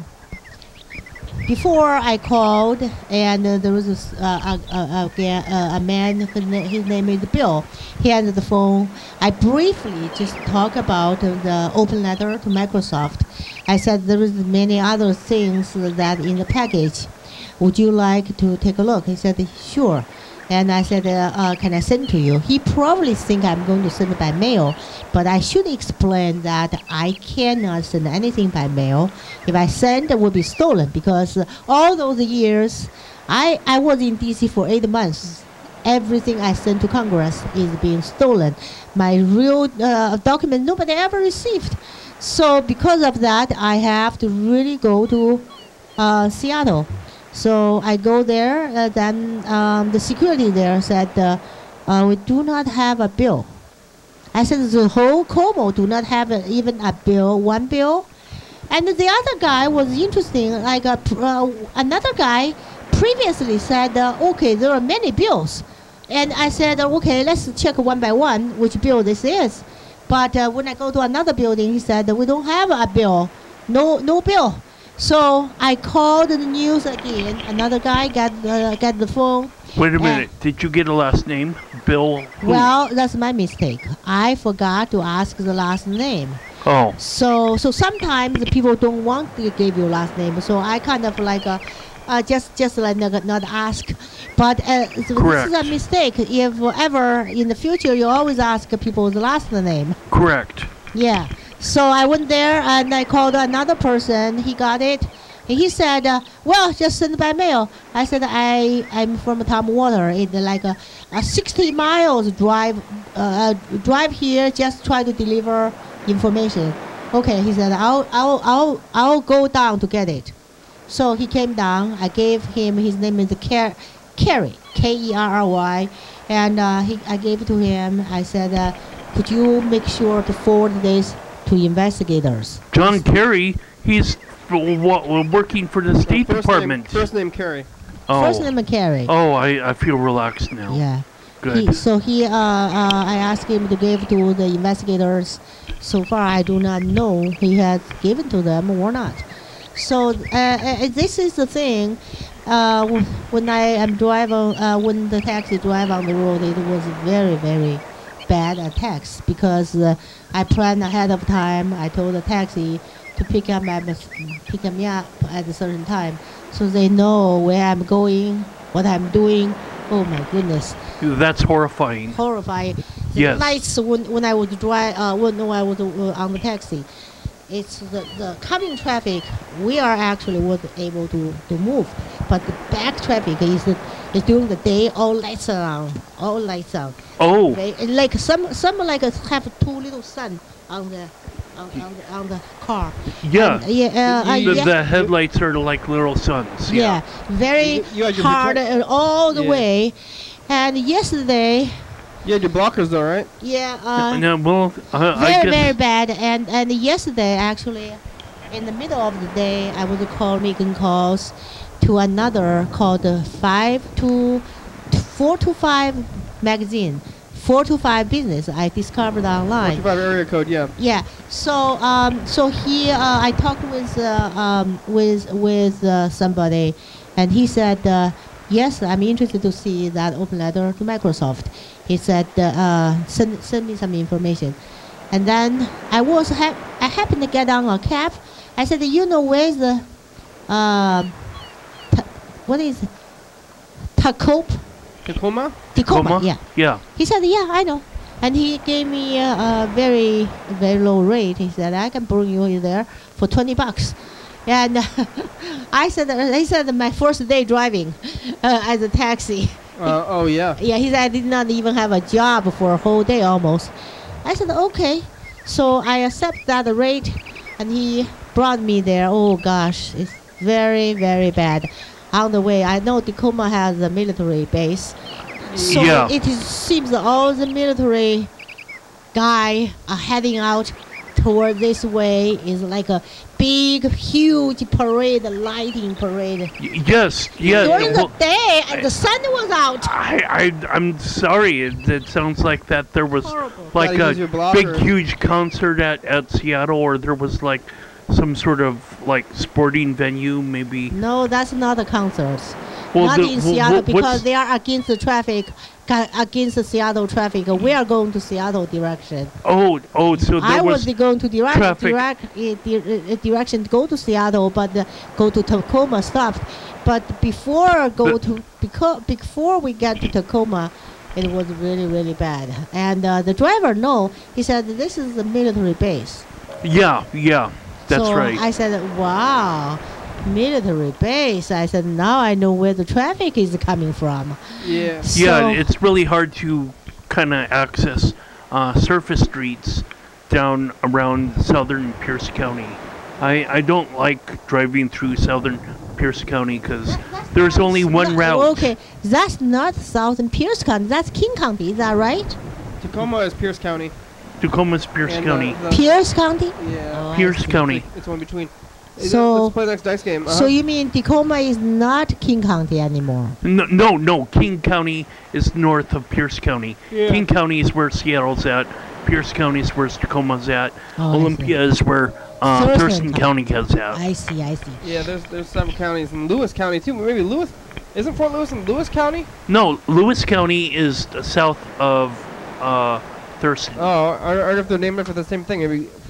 before I called, and uh, there was this, uh, a, a, a, ga- uh, a man, his na- his name is Bill. He answered the phone. I briefly just talked about uh, the open letter to Microsoft. I said there is many other things that in the package. Would you like to take a look? He said, sure. And I said, uh, uh, can I send to you? He probably think I'm going to send it by mail, but I should explain that I cannot send anything by mail. If I send, it will be stolen because uh, all those years, I, I was in D C for eight months. Everything I sent to Congress is being stolen. My real uh, document, nobody ever received. So because of that, I have to really go to uh, Seattle. So I go there, uh, then um, the security there said, uh, uh, we do not have a bill. I said, the whole Como do not have a, even a bill, one bill. And the other guy was interesting, like a, pr- uh, another guy previously said, uh, okay, there are many bills. And I said, uh, okay, let's check one by one which bill this is. But uh, when I go to another building, he said, we don't have a bill, no, no bill. So I called the news again. Another guy got uh, got the phone. Wait a and- minute. Did you get a last name? Bill? Who? Well, that's my mistake. I forgot to ask the last name. Oh. So so sometimes the people don't want to give you last name. So I kind of like uh, uh, just just like not, not ask. But uh, so this is a mistake. If ever in the future, you always ask people's last name. Correct. Yeah. So I went there and I called another person. He got it. And he said, uh, well, just send by mail. I said, I, I'm from Tom Water. It's like a, a sixty miles drive uh, drive here, just try to deliver information. Okay, he said, I'll, I'll, I'll, I'll go down to get it. So he came down. I gave him, his name is Car- Kerry, K E R R Y. And uh, he, I gave it to him. I said, uh, could you make sure to forward this to investigators? John Kerry, he's working for the State first Department. Name, first name Kerry. Oh. First name Kerry. Oh, I, I feel relaxed now. Yeah. Good. He, so he, uh, uh, I asked him to give to the investigators. So far, I do not know he has given to them or not. So uh, uh, this is the thing. Uh, when I am driving, uh, when the taxi drive on the road, it was very, very bad attacks because uh, I planned ahead of time. I told the taxi to pick up my, pick me up at a certain time, so they know where I'm going, what I'm doing. Oh my goodness! That's horrifying. Horrifying. The Yes. lights when when I was drive, uh, when I was uh, on the taxi, it's the, the coming traffic. We are actually was able to, to move, but the back traffic is is during the day. All lights are on. All lights on. Oh. They, like some some like uh, have two little sun on the. On, on, the, on the car. Yeah. And, yeah, uh, uh, the, yeah. the headlights are like little suns. Yeah, Yeah. very You- you had your hard protect- and all the Yeah. way. And yesterday, You had your blockers though, right? yeah, uh, no, well, uh, I very guess. very bad. And and yesterday actually, in the middle of the day, I was called making calls to another called uh, five to four to five magazine. Four to five business I discovered online. forty-five area code, yeah. Yeah. So um, so he uh, I talked with uh, um, with with uh, somebody, and he said uh, yes, I'm interested to see that open letter to Microsoft. He said uh, uh, send send me some information, and then I was ha- I happened to get on a cab. I said, you know where's the uh, ta- what is it? Tacoma? Tacoma? Tacoma, Coma? yeah. Yeah. He said, yeah, I know. And he gave me a, a very, very low rate. He said, I can bring you there for twenty bucks. And I said, he said, my first day driving uh, as a taxi. Uh, oh, yeah. Yeah, he said, I did not even have a job for a whole day almost. I said, okay. So I accept that rate, and he brought me there. Oh, gosh, it's very, very bad. On the way, I know Tacoma has a military base. So Yeah. it is, seems all the military guy are heading out toward this way. Is like a big, huge parade, lighting parade. Y- yes. Yes. During well, the day, and the sun was out. I, I, I'm sorry. It, it sounds like that there was Horrible. like Gotta a use your blocker. big, huge concert at, at Seattle, or there was like some sort of like sporting venue, maybe. No, that's not a concert. Well, not the- in well, Seattle what- because what's- they are against the traffic, ca- against the Seattle traffic. We are going to Seattle direction. Oh, oh, so there I was. was going to direct, traffic. direct uh, di- uh, direction to go to Seattle, but uh, go to Tacoma stopped. But before go The- to because before we get to Tacoma, it was really really bad. And uh, the driver no, he said this is a military base. Yeah, yeah, that's so right. I said, wow, military base. I said now I know where the traffic is coming from. Yeah. So, Yeah, it's really hard to kind of access uh, surface streets down around southern Pierce County. I, I don't like driving through southern Pierce County because there's only one That- route. Okay, that's not Southern Pierce County. That's King County. Is that right? Tacoma is Pierce County. Tacoma's Pierce and, County. Uh, the, Pierce County. yeah. Oh, I Pierce see. County. It's one between. Hey, So- let's play the next dice game. Uh-huh. So you mean Tacoma is not King County anymore? No, no, no. King County is north of Pierce County. Yeah. King County is where Seattle's at. Pierce County is where Tacoma's at. Oh, I Olympia is where uh, Thurston Thurston County is at. I see, I see. Yeah, there's there's seven counties in Lewis County too. Maybe Lewis, isn't Fort Lewis in Lewis County? No, Lewis County is south of uh, Thurston. Oh, I, I don't know if they're named after the same thing. Maybe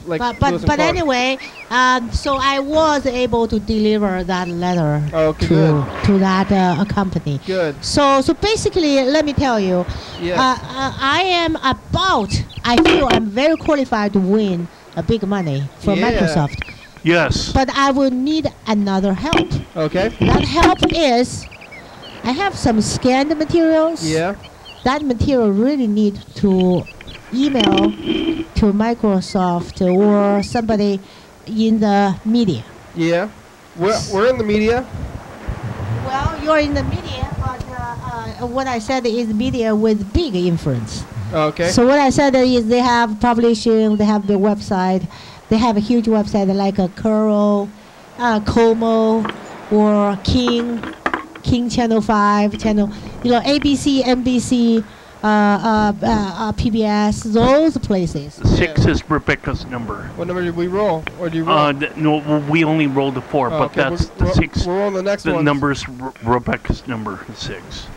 like. But but, Lewis and but Clark. anyway, um, so I was able to deliver that letter Oh, okay, to good. to that uh, company. Good. So so basically, let me tell you, Yes. uh, uh, I am about. I feel I'm very qualified to win a big money from Yeah. Microsoft. Yes. But I will need another help. Okay. That help is, I have some scanned materials. Yeah. That material really need to email to Microsoft or somebody in the media. Yeah. We're we're in the media. Well, you're in the media, but uh, uh, what I said is media with big influence. Okay. So what I said is they have publishing, they have the website, they have a huge website like a Curl, uh, Como, or King, King Channel five, Channel, you know, A B C, N B C, uh, uh, uh, uh, P B S, those places. Six Yeah. is Rebecca's number. What number did we roll? Or do you roll? Uh, th- no, w- we only rolled a four, Oh, but okay, that's we're, the we're, six. We're on the next The one. number's R- Rebecca's number, six.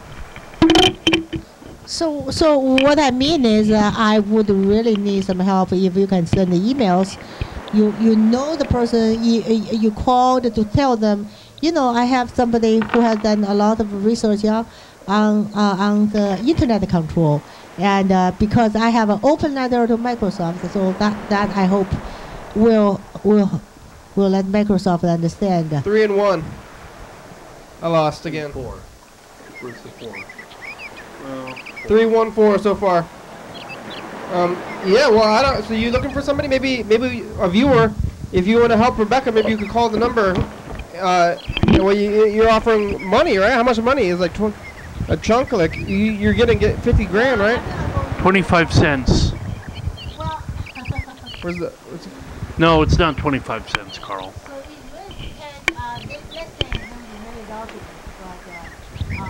So, so what I mean is, uh, I would really need some help if you can send the emails. You, you know the person you, you called to tell them, you know, I have somebody who has done a lot of research on on, uh, on the internet control, and uh, because I have an open letter to Microsoft, so that that I hope will will will let Microsoft understand. Three and one. I lost again. Four. Where's the four? Three, one, four so far. Um, yeah, well, I don't. So you looking for somebody? Maybe, maybe a viewer. If you want to help Rebecca, maybe you could call the number. Uh, well, you, you're offering money, right? How much money is like tw- a chunk? Like you, you're gonna get fifty grand, right? Twenty-five cents. Where's the? Where's the No, it's not twenty-five cents, Carl. So it really depends, uh, let's say it's going to be very documented, but, uh,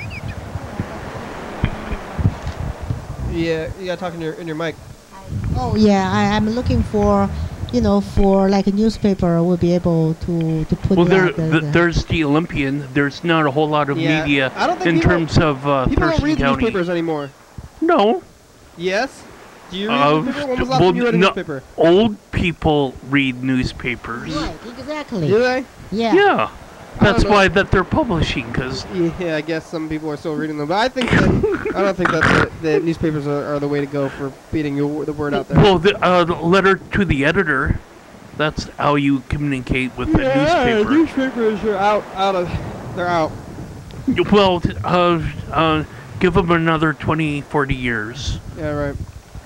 yeah, you gotta talk in your in your mic. oh yeah, I, I'm looking for, you know, for like a newspaper will be able to, to put Well, there, that, uh, th- there's the Olympian. There's not a whole lot of Yeah, media I don't think in people- terms of uh, People don't Thurston read the County. newspapers anymore. No. Yes. Do you read Uh, the newspaper? When was the last well, time you read a no, newspaper? Old people read newspapers. right, exactly. Do they? Yeah. Yeah. I don't That's know. why that they're publishing, because Yeah, I guess some people are still reading them, but I think that, I don't think that the, the newspapers are, are the way to go for beating your, the word out there. well, the uh, the letter to the editor. That's how you communicate with the newspaper. newspapers are out, out of, they're out. Well, uh, uh, give them another twenty, forty years. Yeah, right.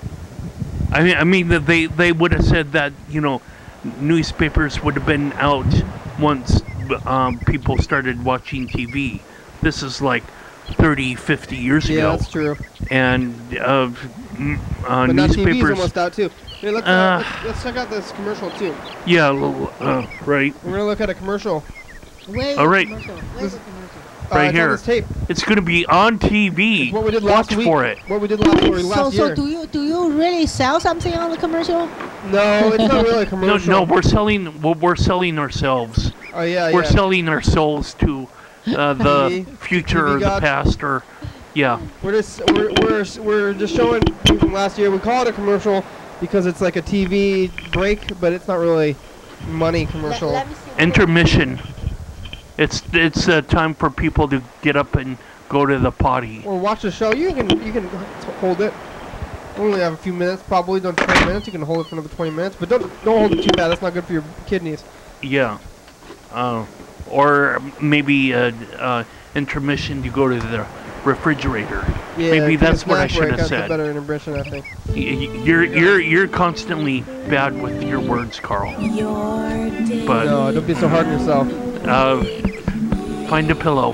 I mean, I mean that they, they would have said that, you know, newspapers would have been out once um, people started watching T V. This is like thirty, fifty years Yeah, ago. that's true. And uh, m- uh, But now T V's newspapers. almost out too. Hey, let's, Uh, uh, let's, let's check out this commercial too. Yeah, l- uh, right. We're gonna look at a commercial. Where's All the right. commercial? Where's the commercial? Uh, Right it's here. on this tape. It's going to be on T V. It's what we did Watch last week. for it. What we did last, or So, last so year. do you do you really sell something on the commercial? No, it's not really a No, commercial. no, we're selling. We're, we're selling ourselves. Oh yeah, We're yeah. selling our souls to uh, the T V future or the gods. past, or yeah. We're just we're, we're we're just showing you from last year. We call it a commercial because it's like a T V break, but it's not really money commercial. Let, let me see. Intermission. It's it's uh, time for people to get up and go to the potty. Or watch the show. You can you can t- hold it. We only have a few minutes, probably don't twenty minutes. You can hold it for another twenty minutes, but don't don't hold it too bad. That's not good for your kidneys. Yeah. Uh, or maybe uh, uh, intermission. You go to the refrigerator. Yeah, Maybe take a that's what I snack should break. have That's said. a better intermission, I think. Y- y- You're you're you're constantly bad with your words, Carl. Your day. But No, don't be so hard on yourself. uh, find a pillow.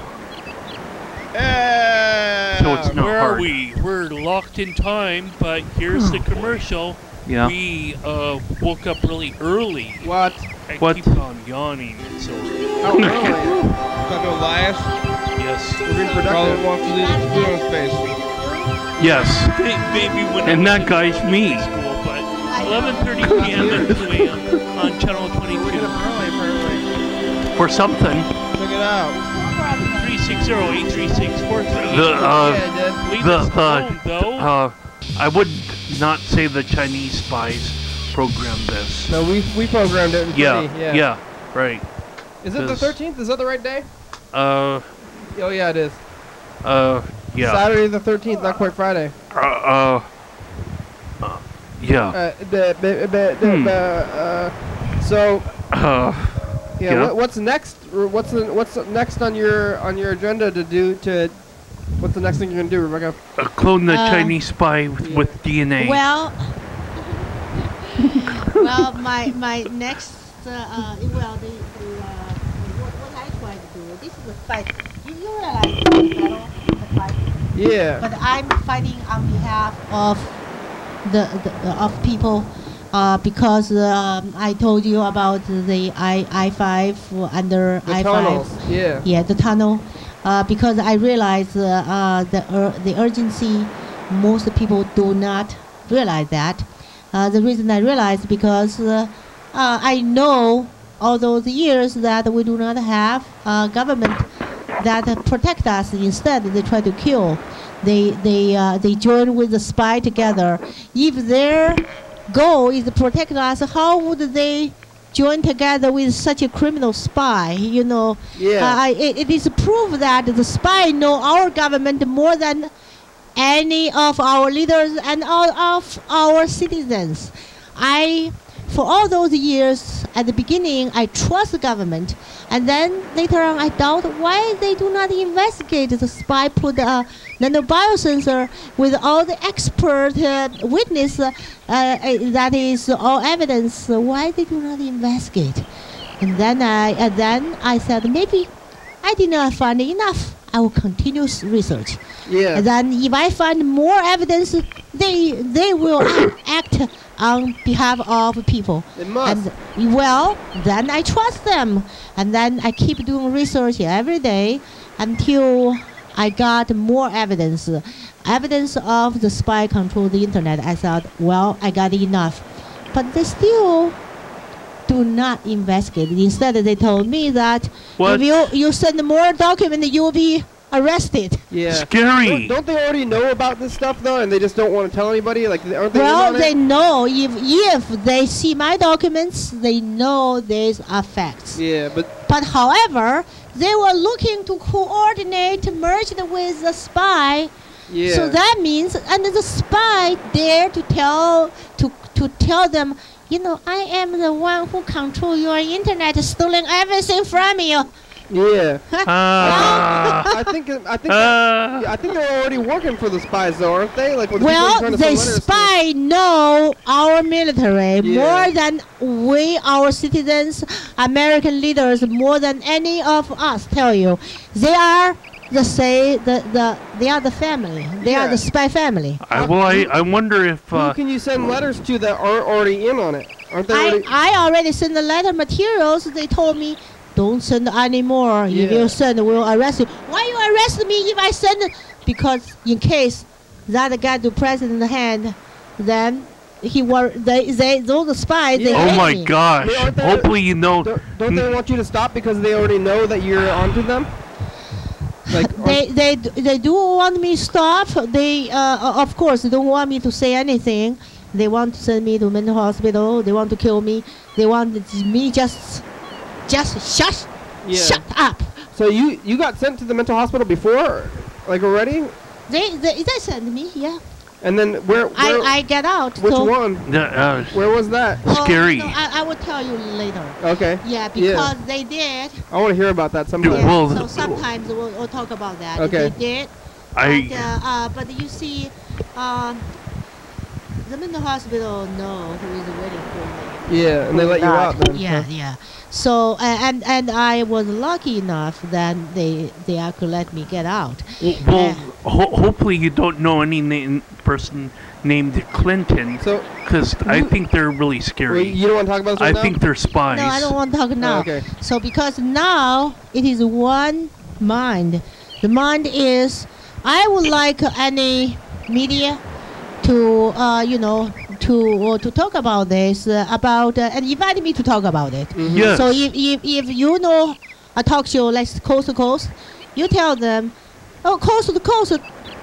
So it's not Where hard. are we? We're locked in time, but here's the commercial. Yeah. We uh, woke up really early. What? I What? keep on yawning. So How early? Not gonna last. yes, We're being Probably productive. walk through this food space. Yes. May- maybe when And I that was guy's in me. School, but eleven thirty p m and two a m on channel We're getting twenty-two. up early, apparently. For something. Check it out. three six zero, eight three six, four three eight. The uh, Yeah, it did. Leave the us alone, the though. uh, I would not say the Chinese spies, programmed this. No, we we programmed it. In Yeah, twenty, yeah. yeah, right. Is it the 'Cause- thirteenth? Is that the right day? Uh, Oh yeah, it is. uh, yeah. Saturday the thirteenth, not quite Friday. Uh, uh, uh yeah. Uh, the, the, the, the, Hmm. the, uh, so Uh, yeah. yeah. What, what's next? or What's the, what's next on your on your agenda to do to? What's the next thing you're gonna do, Rebecca? uh, clone the Uh, Chinese spy with, yeah. with D N A. Well, well, my my next uh, uh well the, the uh, what, what I try to do. This is a fight. You, you realize it's a battle, it's a fight. Yeah. But I'm fighting on behalf of the, the of people. Uh, because um, I told you about the I I five under The I tunnels. five. Yeah. Yeah, the tunnel. Uh, because I realize uh, uh, the ur- the urgency. Most people do not realize that. Uh, the reason I realize because uh, uh, I know all those years that we do not have uh, government that uh, protect us. Instead, they try to kill. They they uh, they join with the spy together. If their goal is to protect us, how would they join together with such a criminal spy? You know, Yeah. uh, I, it, it is proof that the spy know our government more than any of our leaders and all of our citizens. I, for all those years, at the beginning, I trust the government, and then later on, I doubt why they do not investigate the spy put a nanobiosensor with all the expert uh, witness uh, uh, that is all evidence. uh, Why they do not investigate? And then I, and then I said maybe I did not find enough. I will continue s- research. Yeah. And then if I find more evidence, they they will act on behalf of people. They must. And well, then I trust them, and then I keep doing research every day until I got more evidence, evidence of the spy control the internet. I thought, well, I got enough, but they still do not investigate. Instead, they told me that What? if you you send more document, you will be arrested. Yeah. Scary. Don't, don't they already know about this stuff though, and they just don't want to tell anybody? Like, aren't they in Well, on they it? know if if they see my documents, they know there's are facts. Yeah, but But however, they were looking to coordinate, merged with the spy. yeah. So that means, and the spy dare to tell to to tell them, you know, I am the one who control your internet, stealing everything from you. yeah. Ah. I think I think Ah. yeah, I think they're already working for the spies though, aren't they? Like, with the people Well, trying to the send letters to- spy know our military Yeah. more than we, our citizens, American leaders, more than any of us. Tell you, they are the say the, the they are the family. They are Yeah. the spy family. I, well, I, I wonder if Who uh, can you send letters to that aren't already in on it? Aren't they I, already? I already sent the letter materials. They told me, don't send anymore. If Yeah. you send, we'll arrest you. Why you arrest me if I send? Because in case that got to president hand, then he were they they those spies. They Yeah. oh hate my me. gosh. They aren't there- Hopefully you know. Don't, don't they want you to stop because they already know that you're onto them? Like, They they d- they do want me stop. They uh, of course they don't want me to say anything. They want to send me to mental hospital. They want to kill me. They want me just just shut yeah. shut up. So you you got sent to the mental hospital before, like already, They they, they send me, yeah. and then where? where I, I get out. which so one? Uh, Where was that? Oh, Scary. no, I, I will tell you later. Okay. Yeah, Yeah. because they did. I want to hear about that sometime. Yeah. Well, so sometimes we'll, we'll talk about that. Okay. They did. I. But, uh, uh, but you see, um, the mental hospital know who is waiting for me. Yeah, and they let you out then. Yeah, huh? yeah. So uh, and and I was lucky enough that they they could let me get out. Well, Uh, ho- hopefully you don't know any name, person named Clinton, So because I you- think they're really wait, scary. you don't want to talk about this I right now? think they're spies. No, I don't want to talk now. Oh, okay. So because now it is one mind. The mind is I would like any media to uh, you know to uh, to talk about this uh, about uh, and invite me to talk about it. Mhm. Yes. So if, if if you know a talk show like Coast to Coast, you tell them, oh, Coast to Coast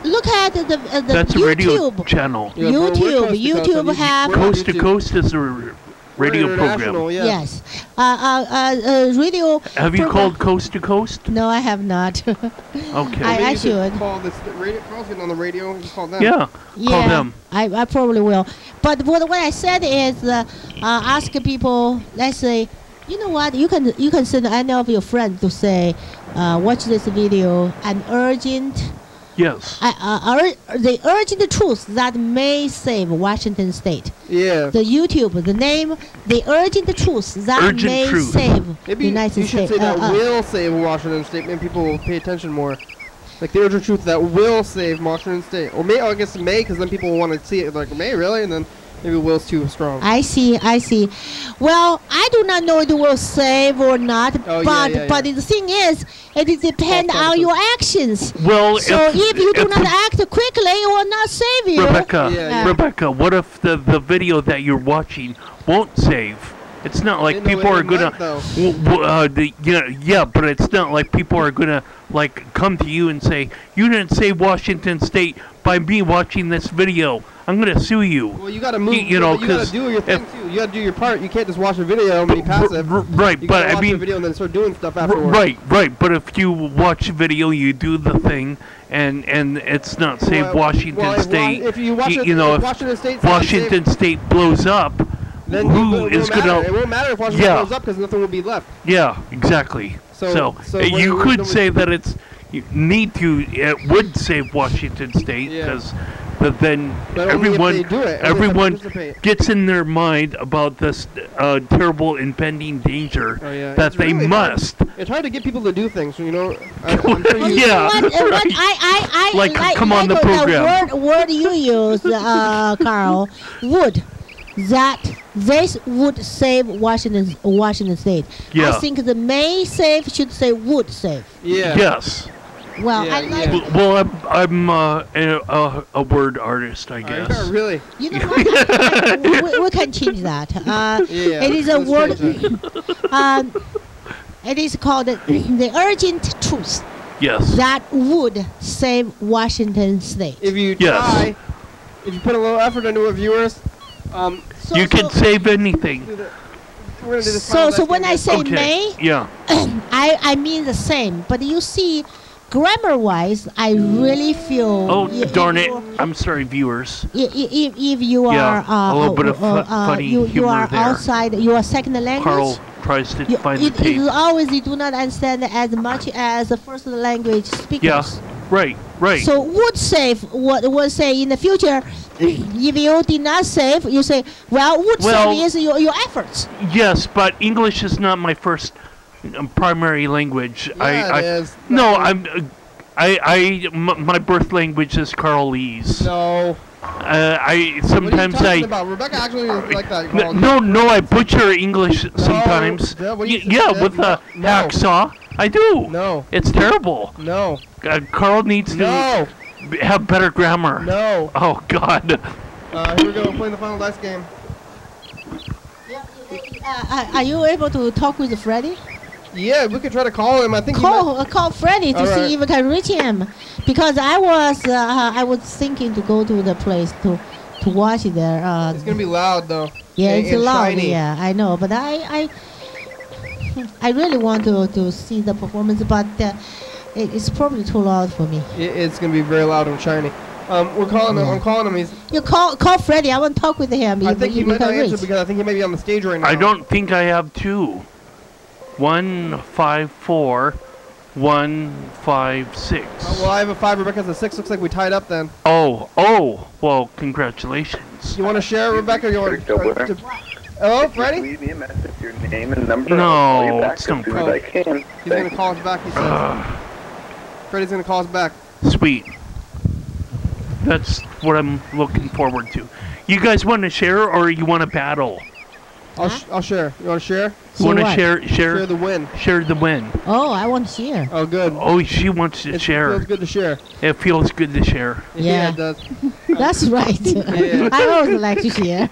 look at the, uh, the That's YouTube. a radio channel. Yeah, bro, we're YouTube, coast to coast YouTube on have we're Coast to YouTube. Coast is a r- radio We're program. international, Yeah. yes. Uh, uh, uh, uh, radio. Have you program- called Coast to Coast? No, I have not. Okay. I- Maybe you should. Call this the radio. Carl's getting on the radio. You call them. yeah. yeah, Call them. I, I probably will. But what, what I said is, uh, uh, ask people. Let's say, you know what? You can you can send any of your friends to say, uh, watch this video. An urgent. Yes. Uh, uh, ur- the urgent truth that may save Washington State. Yeah. The YouTube, the name, the urgent truth that Urgent may truth. save Maybe United you should States. say that uh, uh, will save Washington State. Maybe people will pay attention more. Like the urgent truth that will save Washington State. Or may, I guess may, because then people will want to see it. Like, may, really? And then maybe will's too strong. I see, I see. Well, I do not know it will save or not, Oh, yeah, but yeah, but yeah. the thing is, it is depend False on your promises. actions. Well, So if, if you do if not act quickly, it will not save you. Rebecca, Yeah, yeah. Rebecca, what if the, the video that you're watching won't save? It's not like Didn't know people what are it gonna, meant, though. w- w- uh, the, yeah, yeah, but it's not like people are gonna like come to you and say you didn't save Washington State by me watching this video. I'm gonna sue you. Well, you gotta move. You- you know, you gotta 'cause do your thing if- too. You gotta do your part. You can't just watch a video and be passive. R- r- right, You but gotta I watch mean, the video and then start doing stuff r- afterwards. right, right. But if you watch a video, you do the thing, and and it's not save Well, Washington well, if wa- State. if you watch y- it- you know, if if Washington State's Washington State blows up, Then who it, won't is matter. gonna? It won't matter if Washington Yeah. goes up because nothing will be left. Yeah, exactly. So- So, so uh, when you we- could when we- say that it's you need to. It would save Washington State Yeah. because, but then But only if everyone they do it. Only if they everyone participate. gets in their mind about this uh, terrible impending danger Oh, yeah. that It's they really hard. must. It's hard to get people to do things. You know. I, I'm sure you, Yeah. What, what right. I, I, I Like, like, come on like the program. word, word you use, uh, Carl, would. That this would save Washington Washington State. I Yeah. think the may save should say would save. Yeah. Yes. Well, Yeah, I like yeah. W- Well, I'm I'm uh, a, a, a word artist, I Uh, guess. yeah, really. You know what? we, we can change that. Uh, Yeah. it is a let's word. change that. um, it is called the, the urgent truth Yes. that would save Washington State. If you Yes. try, if you put a little effort into it, viewers, um, So, You so, can save anything. do the, we're gonna do this so, final so dice when game I here. say Okay. may, Yeah. I, I mean the same. But you see, grammar-wise, I really feel. Oh, y- darn if it. you- I'm sorry, viewers. i- i- If, if you Yeah, are uh, a little uh, bit of uh, fu- uh, funny you, you humor are there. outside your second language. Carl tries to You, find it, the tape. it is always you do not understand as much as the first language speakers. Yeah. Right. Right. So would save what would say in the future. If you did not save, you say, well, would Well- save is your, your efforts. Yes, but English is not my first um, primary language. Yeah, I, it I is. no, I'm. Uh, I, I, m- my birth language is Carlese. No. Uh, I What sometimes are you talking I. about? Rebecca actually is like that. N- Carl. no, no, I butcher English sometimes. Yeah, what do you Y- yeah, say? with a No. hacksaw. I do. No. It's terrible. No. Uh, Carl needs to No. b- have better grammar. No. Oh God. Uh, here we go. We're playing the final dice game. Uh, are- are you able to talk with Freddie? Yeah, we could try to call him. I think he Call uh, call Freddie to All see right. if we can reach him, because I was uh, I was thinking to go to the place to to watch it there. Uh, It's gonna be loud though. yeah, and- it's and loud. shiny. Yeah, I know, but I I I really want to to see the performance, but uh, it, it's probably too loud for me. It, it's gonna be very loud and shiny. Um, we're calling him. I'm calling him. He's. You call call Freddie. I want to talk with him. I if, think he if might not can answer reach. because I think he may be on the stage right now. I don't think I have two. One five four, one five six. Uh, well, I have a five. Rebecca's a six. Looks like we tied up then. Oh, oh, well, congratulations. You want to share, Rebecca? Or you want Don't uh, worry. to, hello, Freddie? Leave me a message, your name and number. No, I'll call you back it's as not soon as I can. He's Thank gonna call us back. He says. Uh, Freddie's gonna call us back. sweet. That's what I'm looking forward to. You guys want to share or you want to battle? I'll sh- I'll share. You want to share? You want to what? share, share, Share the win. share the win. Oh, I want to share. Oh, good. Oh, she wants to It share. feels good to share. It feels good to share. Yeah. it does. That's right. Yeah. I always like to share.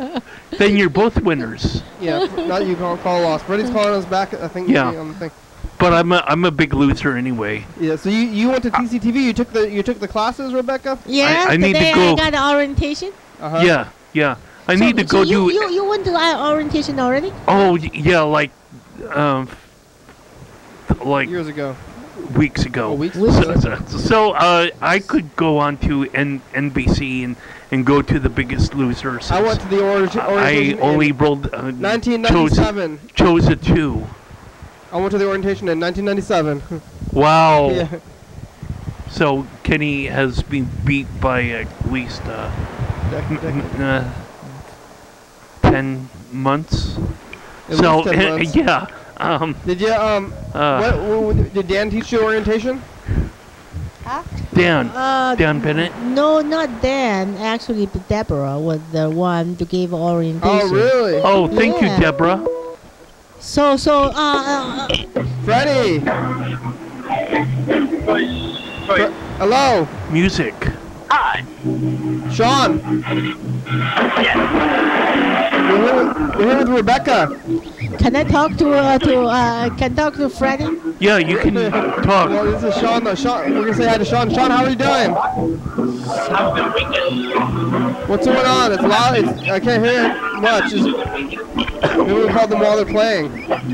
Then you're both winners. Yeah, not you. Call call lost. Freddie's calling us back. I think Yeah. maybe on the thing. but I'm a I'm a big loser anyway. Yeah. So you, you went to T C T V. You took the you took the classes, Rebecca. Yeah. I need to today go- I got the orientation. Uh-huh. Yeah, yeah. I So- need to so go you, do. You you went to uh, orientation already? Oh y- yeah, like um, like Years ago. weeks ago. Oh, weeks Weeks So, ago. so, so, uh, I could go on to N- NBC and, and go to the Biggest Loser. I went to the origi- I orientation. only in rolled uh, nineteen chose ninety-seven. chose a two. I went to the orientation in nineteen ninety-seven. Wow. Yeah. So Kenny has been beat by at least uh, Dec- m- dec- m- uh, ten months. At so least ten months. yeah. Um, Did you um? uh, what, what, did Dan teach you orientation? Huh? Dan. Uh, Dan Bennett. No, not Dan. Actually, Deborah was the one to give orientation. Oh, really? Oh, thank Yeah. you, Deborah. So, so, uh, uh, uh, Freddie. Fre- Hello, Music. Sean. We're here, with, we're here with Rebecca. can I talk to uh, to uh, can talk to Freddie? Yeah, you can Well, talk. this is Sean. Though. Sean, we're gonna say hi to Sean. Sean, how are you doing? What's going on? It's loud. It's, I can't hear it much. It's, maybe we call them while they're playing.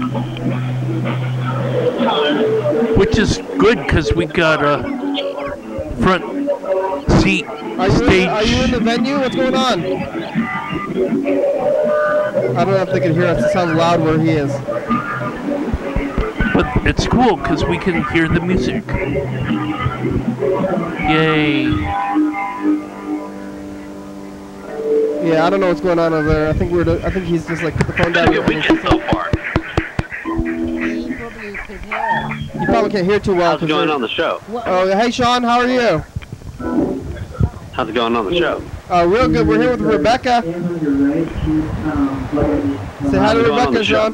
Which is good because we got a front seat Are you, stage. in, are you in the venue? What's going on? I don't know if they can hear us. It sounds loud where he is. But it's cool because we can hear the music. Yay. Yeah, I don't know what's going on over there. I think we're. I think he's just like put the phone down. And he's- so far. You probably can't hear too well. How's it 'cause going they're- on the show? Oh, hey Sean, how are you? How's it going on the show? Uh, real good. We're here with Rebecca. Say hi to How's it going on Rebecca, the show?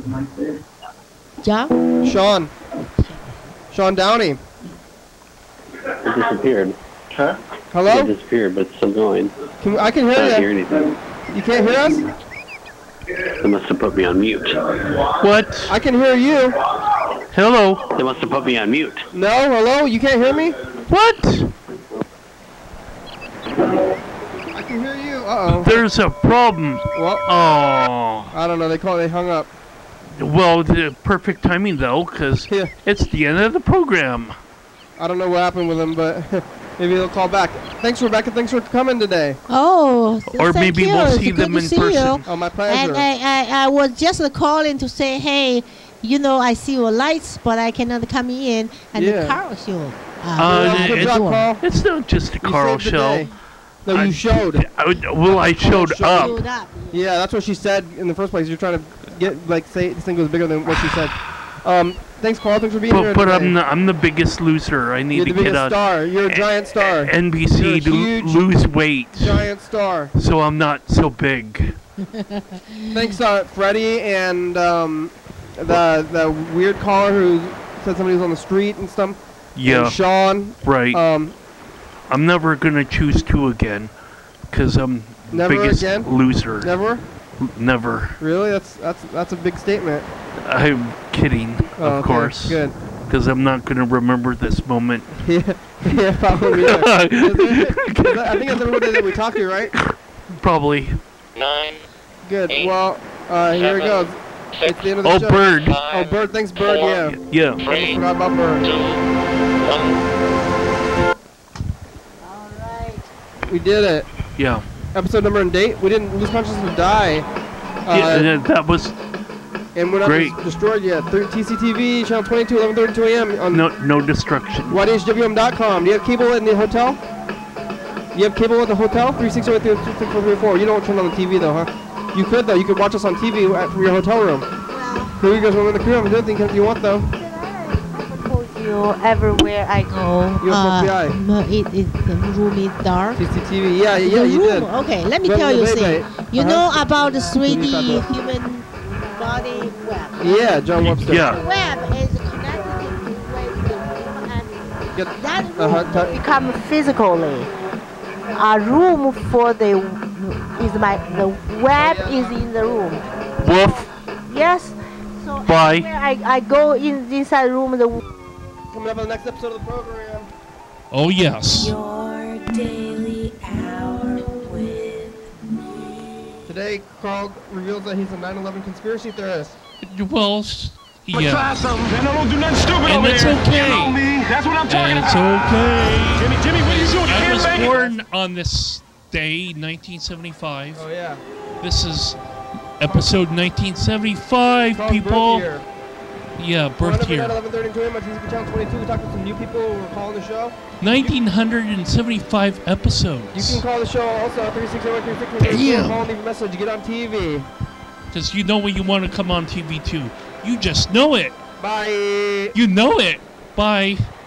Sean. Yeah. Sean. Sean Downey. It disappeared. Huh? Hello? It disappeared, but it's still going. Can, I can I hear can't hear you. anything. You can't hear us? They must have put me on mute. What? I can hear you. Hello? They must have put me on mute. No, hello? You can't hear me? What? I can hear you. Uh-oh. There's a problem. Well, Oh. I don't know. They call. They hung up. Well, the perfect timing though, because Yeah. it's the end of the program. I don't know what happened with them, but maybe they'll call back. Thanks, Rebecca. Thanks for coming today. Oh, th- Or thank maybe you. we'll It's see good them to in see person. You. Oh, my pleasure. And I, I, I was just calling to say, hey, you know, I see your lights, but I cannot come in. And Yeah. the car show. Uh, good it's- job, Carl. It's not just a You Carl saved the show. day. No, you I- showed. I, well, I showed showed. up. Showed up. Yeah, that's what she said in the first place. You're trying to get like say this thing goes bigger than what she said. Um, thanks, Carl. Thanks for being here. But, but today. I'm the, I'm the biggest loser. I need You're to the get biggest on star. You're a giant star. N B C You're a to huge lose weight, Giant star. so I'm not so big. Thanks, uh, Freddie, and um, the the weird caller who said somebody was on the street and stuff. Yeah, And Sean. right. Um, I'm never gonna choose two again, cause I'm Never biggest again? loser. never. Never. Really? That's that's that's a big statement. I'm kidding, Oh, of okay, course. Good. Because I'm not gonna remember this moment. Yeah, yeah, probably. Yeah. Is it- is that- I think that's everybody that we talked to, right? Probably. Nine. Good. Eight, Well, uh, here it seven, goes. It's the end of the Oh, show. Bird. Oh, Bird. Thanks, Bird. four, Yeah. Yeah. I Three, forgot about Bird. two, one. All right. We did it. Yeah. Episode number and date. We didn't lose consciousness or die. Uh, yeah. That was and we're not great. des- destroyed yet. Thir- T C T V, channel twenty-two, eleven thirty-two a m on no no destruction. Y D H W M dot com. Do you have cable in the hotel? Do you have cable at the hotel? three six zero eight three six four three four. You don't turn on the T V though, huh? You could though. You could watch us on T V at, from your hotel room. Here you guys when we're in the crew. I'm doing anything you want though. Told you everywhere I go. U S F B I. Uh, m- it, it, the room is dark. T C T V. Yeah, yeah, yeah. the You room, did. Okay, let me Well, tell you wait, something. wait. You Uh-huh. know about the three D Can you stop human body web. Yeah, John Webster. Yeah. The web is connected to with the room, and Get, that room uh-huh, t- become physically a room for the is my the web is in the room. Woof. Yes. So Bye. everywhere I, I go in inside room. The Coming up on the next episode of the program. Oh, yes. Your daily hour with me. Today, Carl reveals that he's a nine eleven conspiracy theorist. Well, s- yeah. Try something, and I don't do nothing stupid And over it's here. okay. You know me. That's what I'm talking And it's about. okay. Jimmy, Jimmy, what are you doing? You I can't was bang it. born on this day, nineteen seventy-five. Oh, yeah. This is episode nineteen seventy-five, Carl's people. birth year. Yeah, birth year. eleven thirty to him on T C T V Channel twenty-two. We talked to some new people who were calling the show. nineteen seventy-five You episodes. can call the show also three six zero three six zero. Damn. Call and leave a message. Get on T V. Because you know when you want to come on T V too. You just know it. Bye. You know it. Bye.